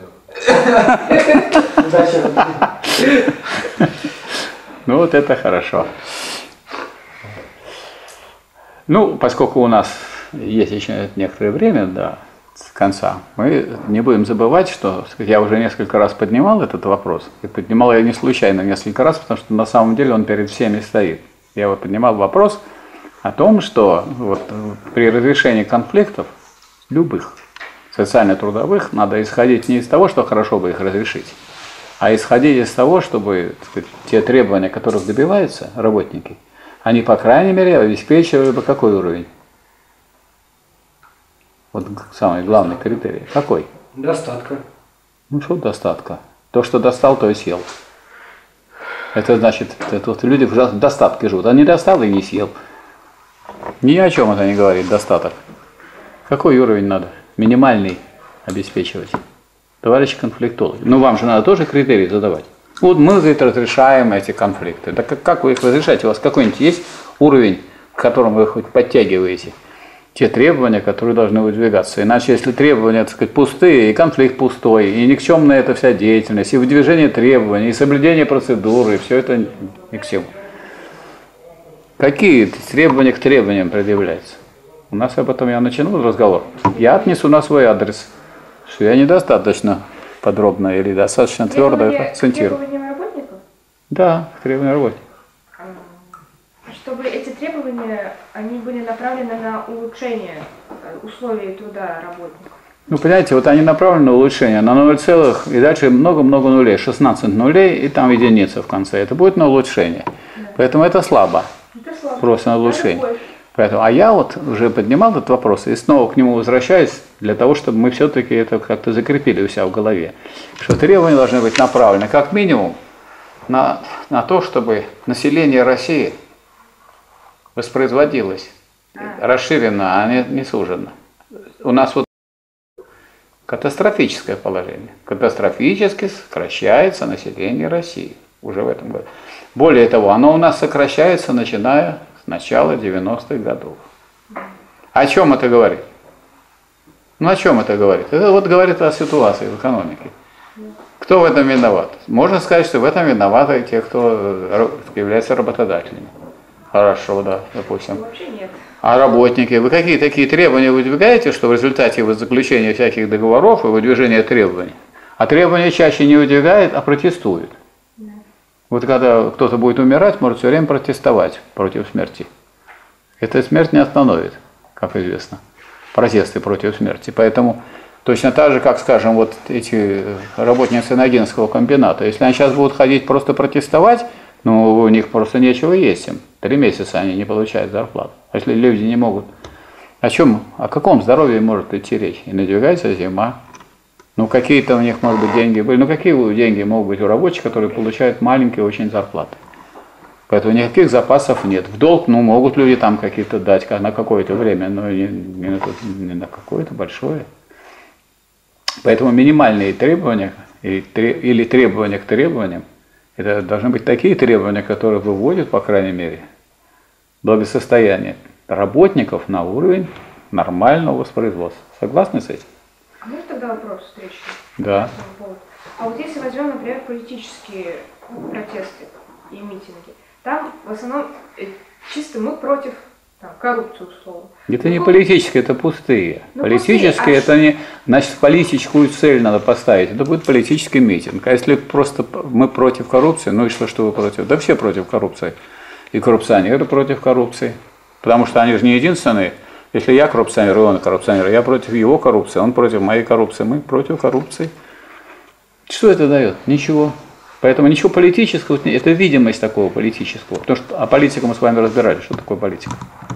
D: это сделал.
B: Удачи.
A: Вот это хорошо. Поскольку у нас есть еще некоторое время до с конца. Мы не будем забывать, что я уже несколько раз поднимал этот вопрос. И поднимал я не случайно несколько раз, потому что на самом деле он перед всеми стоит. Я вот поднимал вопрос о том, что вот при разрешении конфликтов, любых, социально-трудовых, надо исходить не из того, что хорошо бы их разрешить, а исходить из того, чтобы, так сказать, те требования, которых добиваются работники, они, по крайней мере, обеспечивали бы какой уровень? Вот самый главный критерий. Какой?
B: Достатка.
A: Ну что достатка? То, что достал, то и съел. Это значит, это вот люди в достатке живут. А не достал и не съел. Ни о чем это не говорит, достаток. Какой уровень надо? Минимальный обеспечивать. Товарищи конфликтологи. Ну вам же надо тоже критерии задавать. Вот мы, говорит, разрешаем эти конфликты. Да как вы их разрешаете? У вас какой-нибудь есть уровень, к которому вы хоть подтягиваете те требования, которые должны выдвигаться. Иначе, если требования, так сказать, пустые, и конфликт пустой, и никчемная эта вся деятельность, и выдвижение требований, и соблюдение процедуры, и все это ни к чему. Какие требования к требованиям предъявляются? У нас об этом я начну разговор. Я отнесу на свой адрес, что я недостаточно подробно или достаточно твердо это акцентирую.
C: Требования работников?
A: Да, требования работников.
C: Чтобы эти требования, они были направлены на улучшение условий труда работников.
A: Ну, понимаете, вот они направлены на улучшение, на 0, и дальше много-много нулей, 16 нулей, и там единица в конце. Это будет на улучшение. Да. Поэтому это слабо.
C: Это слабо.
A: Просто на улучшение. Поэтому, а я вот уже поднимал этот вопрос и снова к нему возвращаюсь для того, чтобы мы все-таки это как-то закрепили у себя в голове. Что требования должны быть направлены как минимум на то, чтобы население России воспроизводилось расширенно, а не суженно. У нас вот катастрофическое положение. Катастрофически сокращается население России уже в этом году. Более того, оно у нас сокращается, начиная с начала 90-х годов. О чем это говорит? Ну, о чем это говорит? Это вот говорит о ситуации в экономике. Кто в этом виноват? Можно сказать, что в этом виноваты те, кто является работодателями. Хорошо, да, допустим.
C: Вообще нет.
A: А работники, вы какие такие требования выдвигаете, что в результате заключения всяких договоров и выдвижения требований? А требования чаще не выдвигают, а протестуют. Да. Вот когда кто-то будет умирать, может все время протестовать против смерти. Эта смерть не остановит, как известно. Протесты против смерти. Поэтому точно так же, как, скажем, вот эти работницы Ногинского комбината, если они сейчас будут ходить просто протестовать, ну, у них просто нечего есть им. 3 месяца они не получают зарплату. А если люди не могут... О каком здоровье может идти речь? И надвигается зима. Ну, какие-то у них, может быть, деньги были. Ну, какие деньги могут быть у рабочих, которые получают маленькие очень зарплаты? Поэтому никаких запасов нет. В долг, ну, могут люди там какие-то дать на какое-то время, но не на какое-то большое. Поэтому минимальные требования или требования к требованиям, это должны быть такие требования, которые выводят, по крайней мере, благосостояние работников на уровень нормального воспроизводства. Согласны с этим?
C: А может тогда вопрос встречный?
A: Да.
C: А вот если возьмем, например, политические протесты и митинги, там в основном чисто мы против коррупции, условно.
A: Это не политические, это пустые. Политические, это не, значит, политическую цель надо поставить. Это будет политический митинг. А если просто мы против коррупции, ну и что вы против? Да все против коррупции. И коррупционеры против коррупции. Потому что они же не единственные. Если я коррупционер, и он коррупционер, я против его коррупции, он против моей коррупции, мы против коррупции. Что это дает? Ничего. Поэтому ничего политического, это видимость такого политического. Потому что о политике мы с вами разбирали, что такое политика.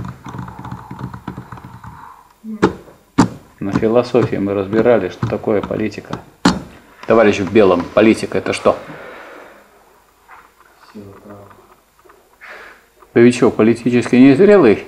A: На философии мы разбирали, что такое политика. Товарищ в белом, политика это что? Вы ведь что, политически незрелый?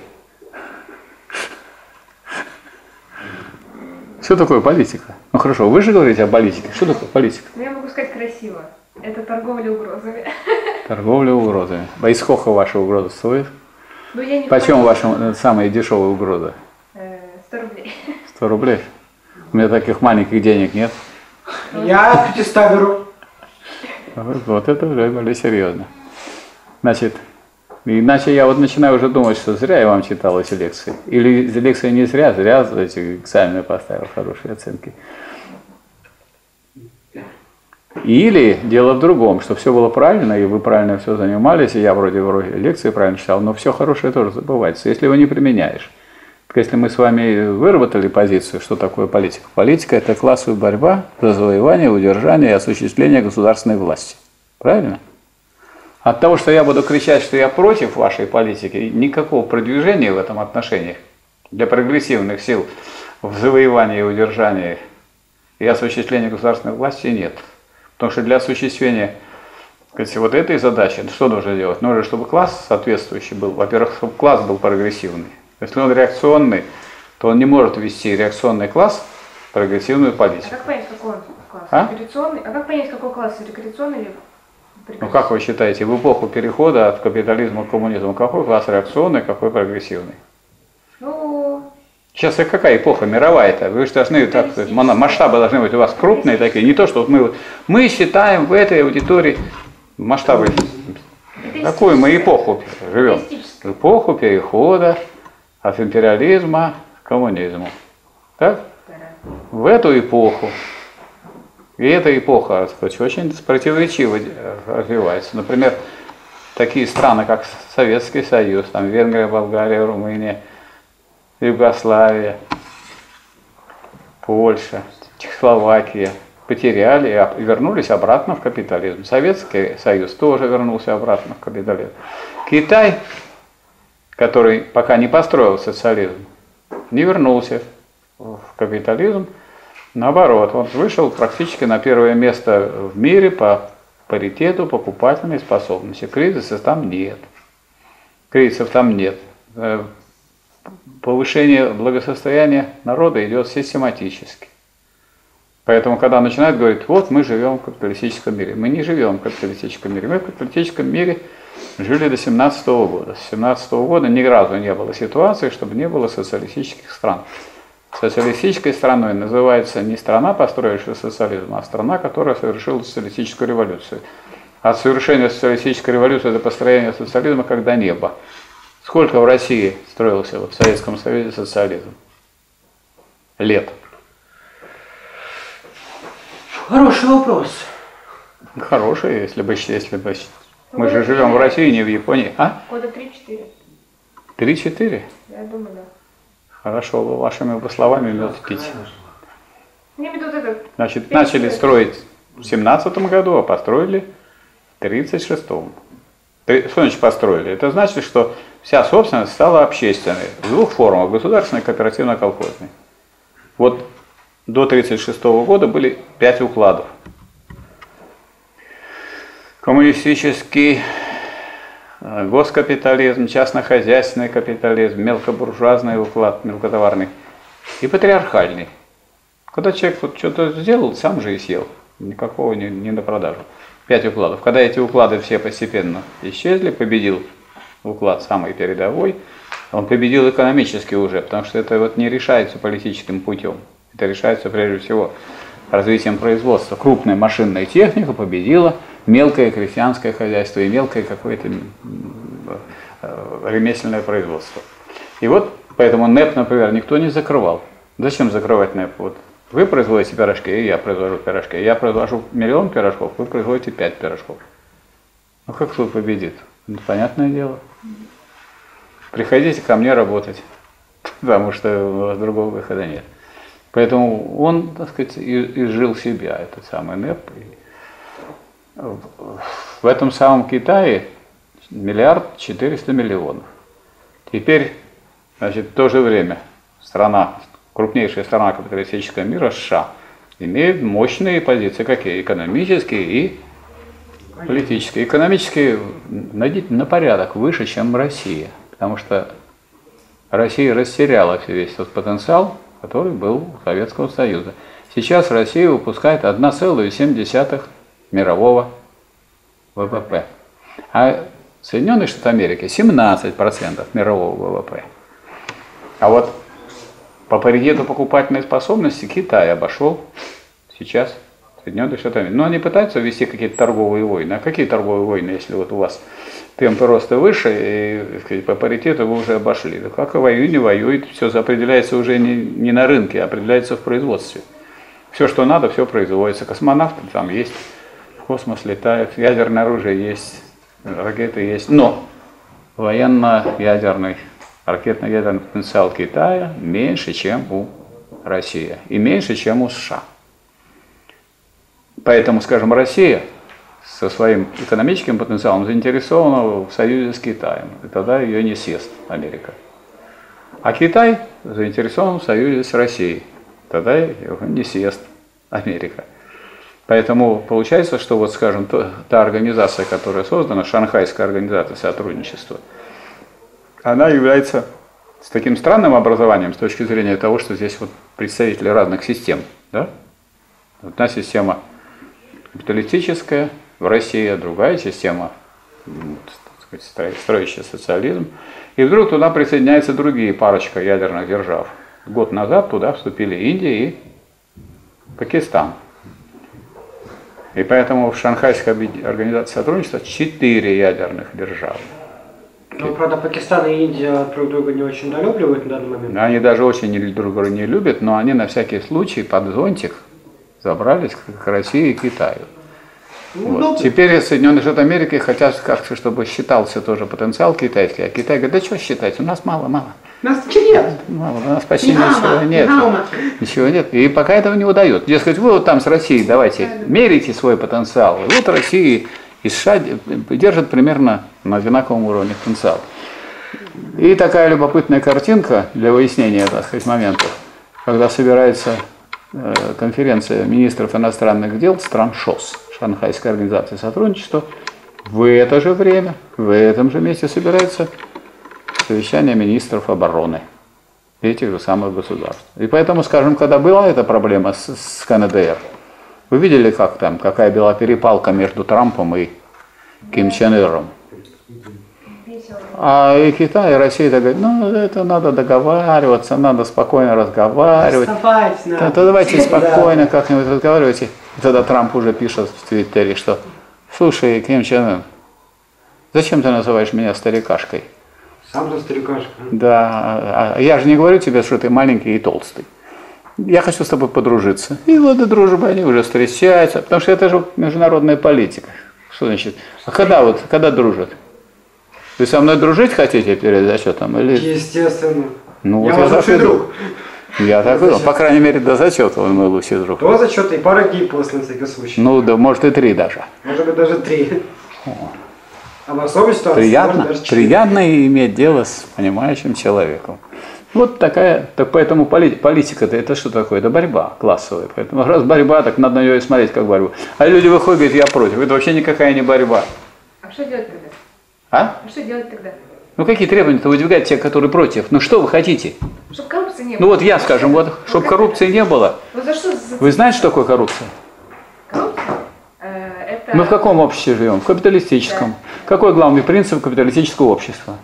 A: Что такое политика? Ну хорошо, вы же говорите о политике. Что такое политика?
C: Ну я могу сказать красиво. Это торговля угрозами.
A: Торговля угрозами. А сколько ваша угроза стоит?
C: Ну, я не
A: Почем ваша самая дешевая угроза?
C: 100 рублей.
A: 100 рублей? У меня таких маленьких денег нет.
B: Я 500 беру.
A: Вот это уже более серьезно. Значит, Иначе я вот начинаю уже думать, что зря я вам читал эти лекции. Или лекции не зря, зря эти экзамены поставил хорошие оценки. Или дело в другом, что все было правильно, и вы правильно все занимались, и я вроде лекции правильно читал, но все хорошее тоже забывается, если его не применяешь. Так если мы с вами выработали позицию, что такое политика? Политика – это классовая борьба за завоевание, удержание и осуществление государственной власти. Правильно? От того, что я буду кричать, что я против вашей политики, никакого продвижения в этом отношении для прогрессивных сил в завоевании, удержании и осуществлении государственной власти нет. Потому что для осуществления, сказать, вот этой задачи, что нужно делать? Нужно, чтобы класс соответствующий был. Во-первых, чтобы класс был прогрессивный. Если он реакционный, то он не может вести реакционный класс в прогрессивную политику.
C: А как понять, какой он класс? Рекреационный? А как понять, какой класс? Рекреационный или прогрессивный?
A: Ну как вы считаете, в эпоху перехода от капитализма к коммунизму, какой класс реакционный, какой прогрессивный?
C: Ну...
A: Сейчас какая эпоха мировая-то? Вы же должны, так сказать, масштабы должны быть у вас крупные такие. Не то, что вот мы считаем в этой аудитории масштабы. Какую мы эпоху живем? Эпоху перехода от империализма к коммунизму. Так? В эту эпоху. И эта эпоха, так сказать, очень противоречиво развивается. Например, такие страны, как Советский Союз, там Венгрия, Болгария, Румыния, Югославия, Польша, Чехословакия потеряли и вернулись обратно в капитализм. Советский Союз тоже вернулся обратно в капитализм. Китай, который пока не построил социализм, не вернулся в капитализм. Наоборот, он вышел практически на первое место в мире по паритету покупательной способности. Кризисов там нет. Кризисов там нет. Повышение благосостояния народа идет систематически. Поэтому, когда начинают говорить, вот мы живем в капиталистическом мире. Мы не живем в капиталистическом мире. Мы в капиталистическом мире жили до 17 года. С 17 года ни разу не было ситуации, чтобы не было социалистических стран. Социалистической страной называется не страна, построившая социализм, а страна, которая совершила социалистическую революцию. От совершения социалистической революции до построения социализма когда небо. Сколько в России строился в Советском Союзе социализм? Лет.
B: Хороший вопрос.
A: Хороший, если бы мы же живем в России, не в Японии. А?
C: Года 3-4.
A: 3-4?
C: Я думаю, да.
A: Хорошо, вы вашими бы словами мед пить.
C: Я имею в виду вот это.
A: Значит, начали строить в 17 году, а построили в 36-м. Что значит построили? Это значит, что вся собственность стала общественной в двух формах: государственной и кооперативно-колхозной. Вот до 1936 года были 5 укладов. Коммунистический, госкапитализм, частно-хозяйственный капитализм, мелкобуржуазный уклад, мелкотоварный и патриархальный. Когда человек вот что-то сделал, сам же и съел, никакого не на продажу. 5 укладов. Когда эти уклады все постепенно исчезли, победил уклад самый передовой, он победил экономически уже, потому что это вот не решается политическим путем. Это решается прежде всего развитием производства. Крупная машинная техника победила мелкое крестьянское хозяйство и мелкое какое-то ремесленное производство. И вот поэтому НЭП, например, никто не закрывал. Зачем закрывать НЭП? Вот вы производите пирожки, и я произвожу пирожки. Я произвожу 1 000 000 пирожков, вы производите 5 пирожков. Ну как кто победит? Ну, понятное дело. Приходите ко мне работать, потому что у вас другого выхода нет. Поэтому он, так сказать, изжил себя, этот самый НЭП. В этом самом Китае 1 400 000 000. Теперь, значит, в то же время страна, крупнейшая страна капиталистического мира, США, имеет мощные позиции, какие? Экономические и политические. Экономические на порядок выше, чем Россия, потому что Россия растеряла весь тот потенциал, который был у Советского Союза. Сейчас Россия выпускает 1,7 мирового ВВП. А Соединенные Штаты Америки 17% мирового ВВП. А вот по паритету покупательной способности Китай обошел сейчас Соединенные Штаты Америки. Но они пытаются вести какие-то торговые войны. А какие торговые войны, если вот у вас темпы роста выше, и так сказать, по паритету вы уже обошли. Да как и воюет, не воюет, все определяется уже не на рынке, а определяется в производстве. Все, что надо, все производится. Космонавты там есть, в космос летают, ядерное оружие есть, ракеты есть. Но военно-ядерный, ракетно-ядерный потенциал Китая меньше, чем у России, и меньше, чем у США. Поэтому, скажем, Россия со своим экономическим потенциалом заинтересована в союзе с Китаем, и тогда ее не съест Америка. А Китай заинтересован в союзе с Россией, тогда его не съест Америка. Поэтому получается, что вот, скажем, та организация, которая создана, Шанхайская организация сотрудничества, она является с таким странным образованием с точки зрения того, что здесь вот представители разных систем. Да? Одна система капиталистическая в России, а другая система, так сказать, строящая социализм. И вдруг туда присоединяются другие парочка ядерных держав. Год назад туда вступили Индия и Пакистан. И поэтому в Шанхайской организации сотрудничества 4 ядерных державы.
B: Ну, правда, Пакистан и Индия друг друга не очень долюбливают на данный момент.
A: Они даже очень друг друга не любят, но они на всякий случай под зонтик забрались к России и Китаю. Вот. Теперь Соединенные Штаты Америки хотят, как-то, чтобы считался тоже потенциал китайский, а Китай говорит, да что считать, у нас мало.
B: У нас ничего нет.
A: Мало, у нас почти ничего нет. Ничего нет. И пока этого не удается. Дескать, вы вот там с Россией давайте мерите свой потенциал. И вот Россия и США держат примерно на одинаковом уровне потенциал. И такая любопытная картинка для выяснения, так сказать, моментов, когда собирается конференция министров иностранных дел стран ШОС, Шанхайской организации сотрудничества, в это же время, в этом же месте собирается совещание министров обороны этих же самых государств. И поэтому, скажем, когда была эта проблема с КНДР, вы видели, как там, какая была перепалка между Трампом и Ким Чен Иром? А и Китай, и Россия говорят, ну это надо договариваться, надо спокойно разговаривать. Да давайте спокойно как-нибудь разговаривайте. И тогда Трамп уже пишет в Твиттере, что слушай, Ким Чен Ын, зачем ты называешь меня старикашкой?
B: Сам же старикашка.
A: Да, я же не говорю тебе, что ты маленький и толстый. Я хочу с тобой подружиться. И вот и дружба, они уже встречаются, потому что это же международная политика. Что значит? А когда дружат? Вы со мной дружить хотите перед зачетом? Или...
B: Естественно.
A: Ну,
B: я ваш лучший друг.
A: Я так думал. По крайней мере, до зачета он мой лучший друг.
B: До зачета и пара дней после, на всякий случай.
A: Ну, да, может и 3 даже.
B: Может быть, даже 3. А в особой ситуации
A: приятно иметь дело с понимающим человеком. Вот такая, так поэтому политика-то это что такое? Это борьба классовая. Поэтому раз борьба, так надо на нее и смотреть как борьбу. А люди выходят и говорят, я против. Это вообще никакая не борьба.
C: А что делать тогда?
A: А?
C: А что делать тогда?
A: Ну какие требования-то выдвигать те, которые против? Ну что вы хотите?
C: Чтобы коррупции не было.
A: Ну вот я, скажем, вот, чтобы коррупции не было.
C: Ну за что?
A: Вы знаете, что такое коррупция?
C: Коррупция? Это...
A: Мы в каком обществе живем? В капиталистическом. Да. Какой главный принцип капиталистического общества?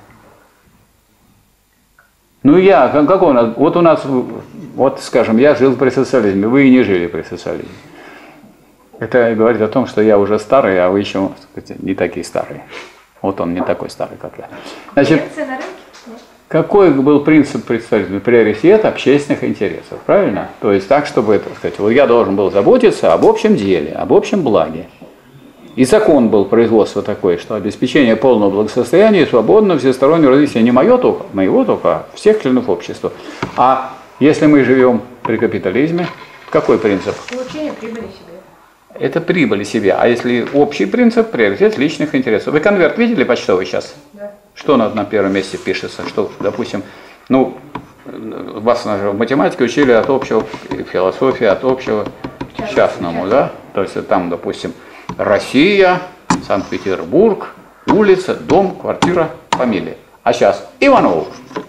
A: Ну какой у нас? Вот у нас, вот скажем, я жил при социализме, вы и не жили при социализме. Это говорит о том, что я уже старый, а вы еще, так сказать, не такие старые. Вот он не такой старый, как я. Значит, какой был принцип при социализме? Приоритет общественных интересов, правильно? То есть так, чтобы, так сказать, вот я должен был заботиться об общем деле, об общем благе. И закон был производства такое, что обеспечение полного благосостояния и свободного всестороннего развития не моего только, а всех членов общества. А если мы живем при капитализме, какой принцип?
C: Получение прибыли себе.
A: Это прибыли себе. А если общий принцип, приоритет личных интересов. Вы конверт видели почтовый сейчас?
C: Да.
A: Что на первом месте пишется? Что, допустим, ну, вас в математике учили от общего, философии от общего к частному, да? То есть там, допустим, Россия, Санкт-Петербург, улица, дом, квартира, фамилия. А сейчас Иванов.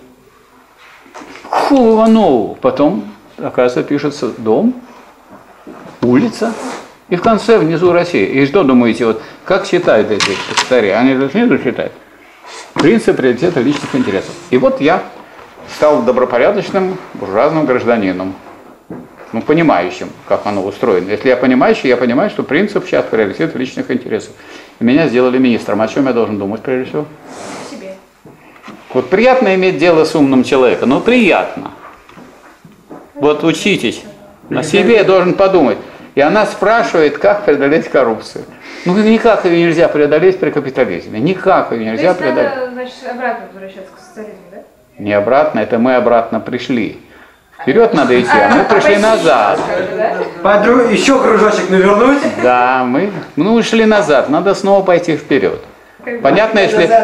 A: Иванов. Потом, оказывается, пишется дом, улица. И в конце внизу Россия. И что думаете, вот как читают эти старые? Они же снизу читают. Принцип приоритета личных интересов. И вот я стал добропорядочным буржуазным гражданином. Ну, понимающим, как оно устроено. Если я понимающий, я понимаю, что принцип сейчас приоритет личных интересов. меня сделали министром. О чем я должен думать прежде всего?
C: О себе.
A: Вот приятно иметь дело с умным человеком, но приятно. Вот учитесь. О себе я должен подумать. И она спрашивает, как преодолеть коррупцию. Ну, никак ее нельзя преодолеть при капитализме. Никак ее нельзя преодолеть.
C: Надо, значит, обратно возвращаться к социализму, да?
A: Не обратно, это мы обратно пришли. Вперед надо идти, а мы пришли назад.
B: Еще кружочек навернуть.
A: Да, мы ушли назад, надо снова пойти вперед. Понятно,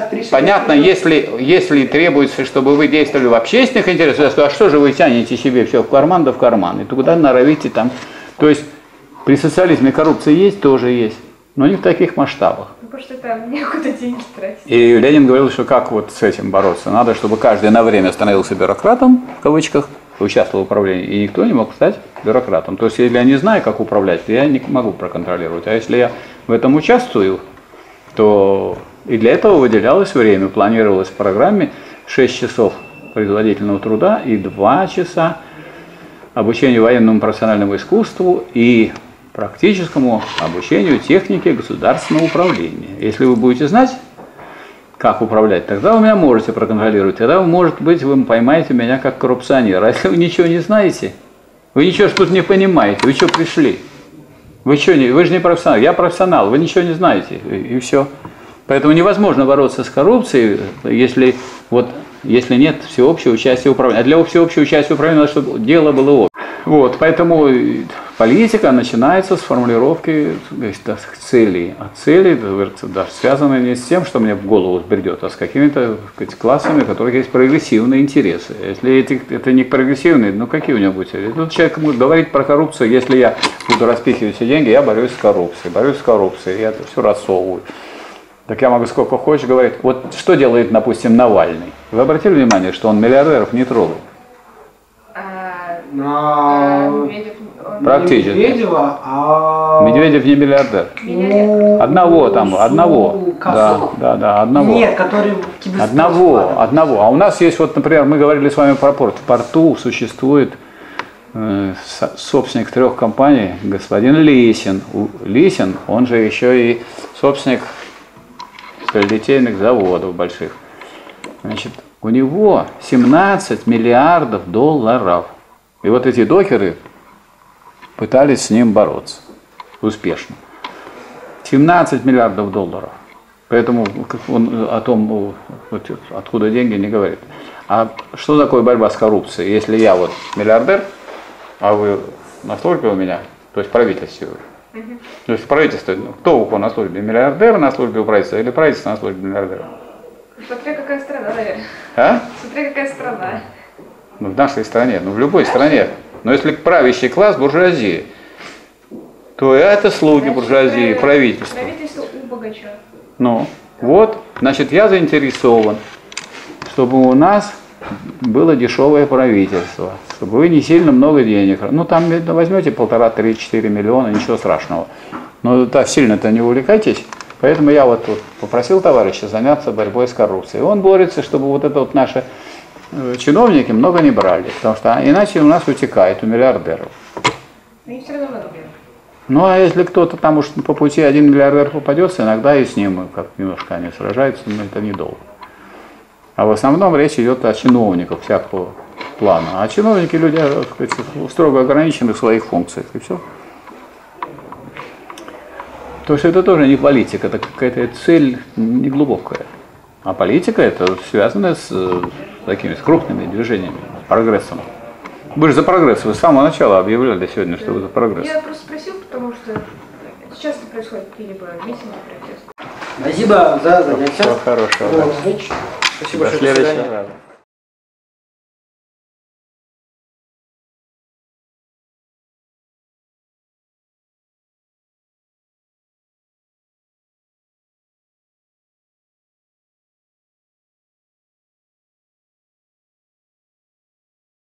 A: если требуется, чтобы вы действовали в общественных интересах, а что же вы тянете себе все в карман да в карман, и туда норовите там. То есть при социализме коррупция есть, тоже есть, но не в таких масштабах.
C: Потому что там некуда деньги тратить.
A: И Ленин говорил, что как вот с этим бороться. Надо, чтобы каждый на время становился бюрократом, в кавычках, участвовал в управлении, и никто не мог стать бюрократом. То есть, если я не знаю, как управлять, то я не могу проконтролировать. А если я в этом участвую, то и для этого выделялось время, планировалось в программе 6 часов производительного труда и 2 часа обучению военному профессиональному искусству и практическому обучению технике государственного управления. Если вы будете знать, как управлять, тогда вы меня можете проконтролировать, тогда, может быть, вы поймаете меня как коррупционера. А если вы ничего не знаете, вы ничего тут не понимаете, вы что пришли? Вы же не профессионал, я профессионал, вы ничего не знаете, и все. Поэтому невозможно бороться с коррупцией, если нет всеобщего участия в управлении. А для всеобщего участия в управлении надо, чтобы дело было общее. Вот, поэтому политика начинается с формулировки целей. А цели связаны не с тем, что мне в голову взбредет, а с какими-то классами, у которых есть прогрессивные интересы. Если это не прогрессивные, ну какие у него будут цели? Тут человек будет говорить про коррупцию, если я буду распихивать все деньги, я борюсь с коррупцией, я это все рассовываю. Так я могу сколько хочешь говорить. Вот что делает, допустим, Навальный? Вы обратили внимание, что он миллиардеров не трогает? Практически. Медведев не миллиардер. Одного. Да, одного.
B: Нет, который
A: одного. А у нас есть, вот, например, мы говорили с вами про порт. В порту существует собственник 3 компаний, господин Лисин. Лисин, он же еще и собственник сталелитейных заводов больших. Значит, у него 17 миллиардов долларов. И вот эти докеры пытались с ним бороться. Успешно. 17 миллиардов долларов. Поэтому он о том, откуда деньги, не говорит. А что такое борьба с коррупцией? Если я вот миллиардер, а вы на службе у меня, то есть правительство. То есть правительство, кто у кого на службе? Миллиардер на службе у правительства или правительство на службе миллиардера?
C: Смотря какая страна, наверное.
A: А?
C: Смотря какая страна.
A: Ну, в нашей стране, в любой стране. Но если правящий класс буржуазии, то это слуги буржуазии, правительство.
C: Правительство у богача.
A: Ну, вот, значит, я заинтересован, чтобы у нас было дешевое правительство, чтобы вы не сильно много денег. Ну, там возьмете 1,5-3-4 миллиона, ничего страшного. Но так сильно-то не увлекайтесь. Поэтому я вот тут попросил товарища заняться борьбой с коррупцией. Он борется, чтобы вот это вот наши чиновники много не брали, потому что иначе у нас утекает у миллиардеров.
C: Они все равно много берут.
A: Ну, а если кто-то там уж по пути 1 миллиардер попадется, иногда и с ним как немножко они сражаются, но это недолго. А в основном речь идет о чиновниках всякого плана. А чиновники люди, так сказать, строго ограничены в своих функциях, и все. То есть это тоже не политика, это какая-то цель неглубокая. А политика это связано с такими с крупными движениями, с прогрессом. Вы же за прогресс, вы с самого начала объявляли сегодня, что вы за прогресс.
C: Я просто спросил, потому что часто происходят какие-либо митинги, протесты.
B: Спасибо за занятие.
A: Всего хорошего.
B: Спасибо,
A: До следующего раза.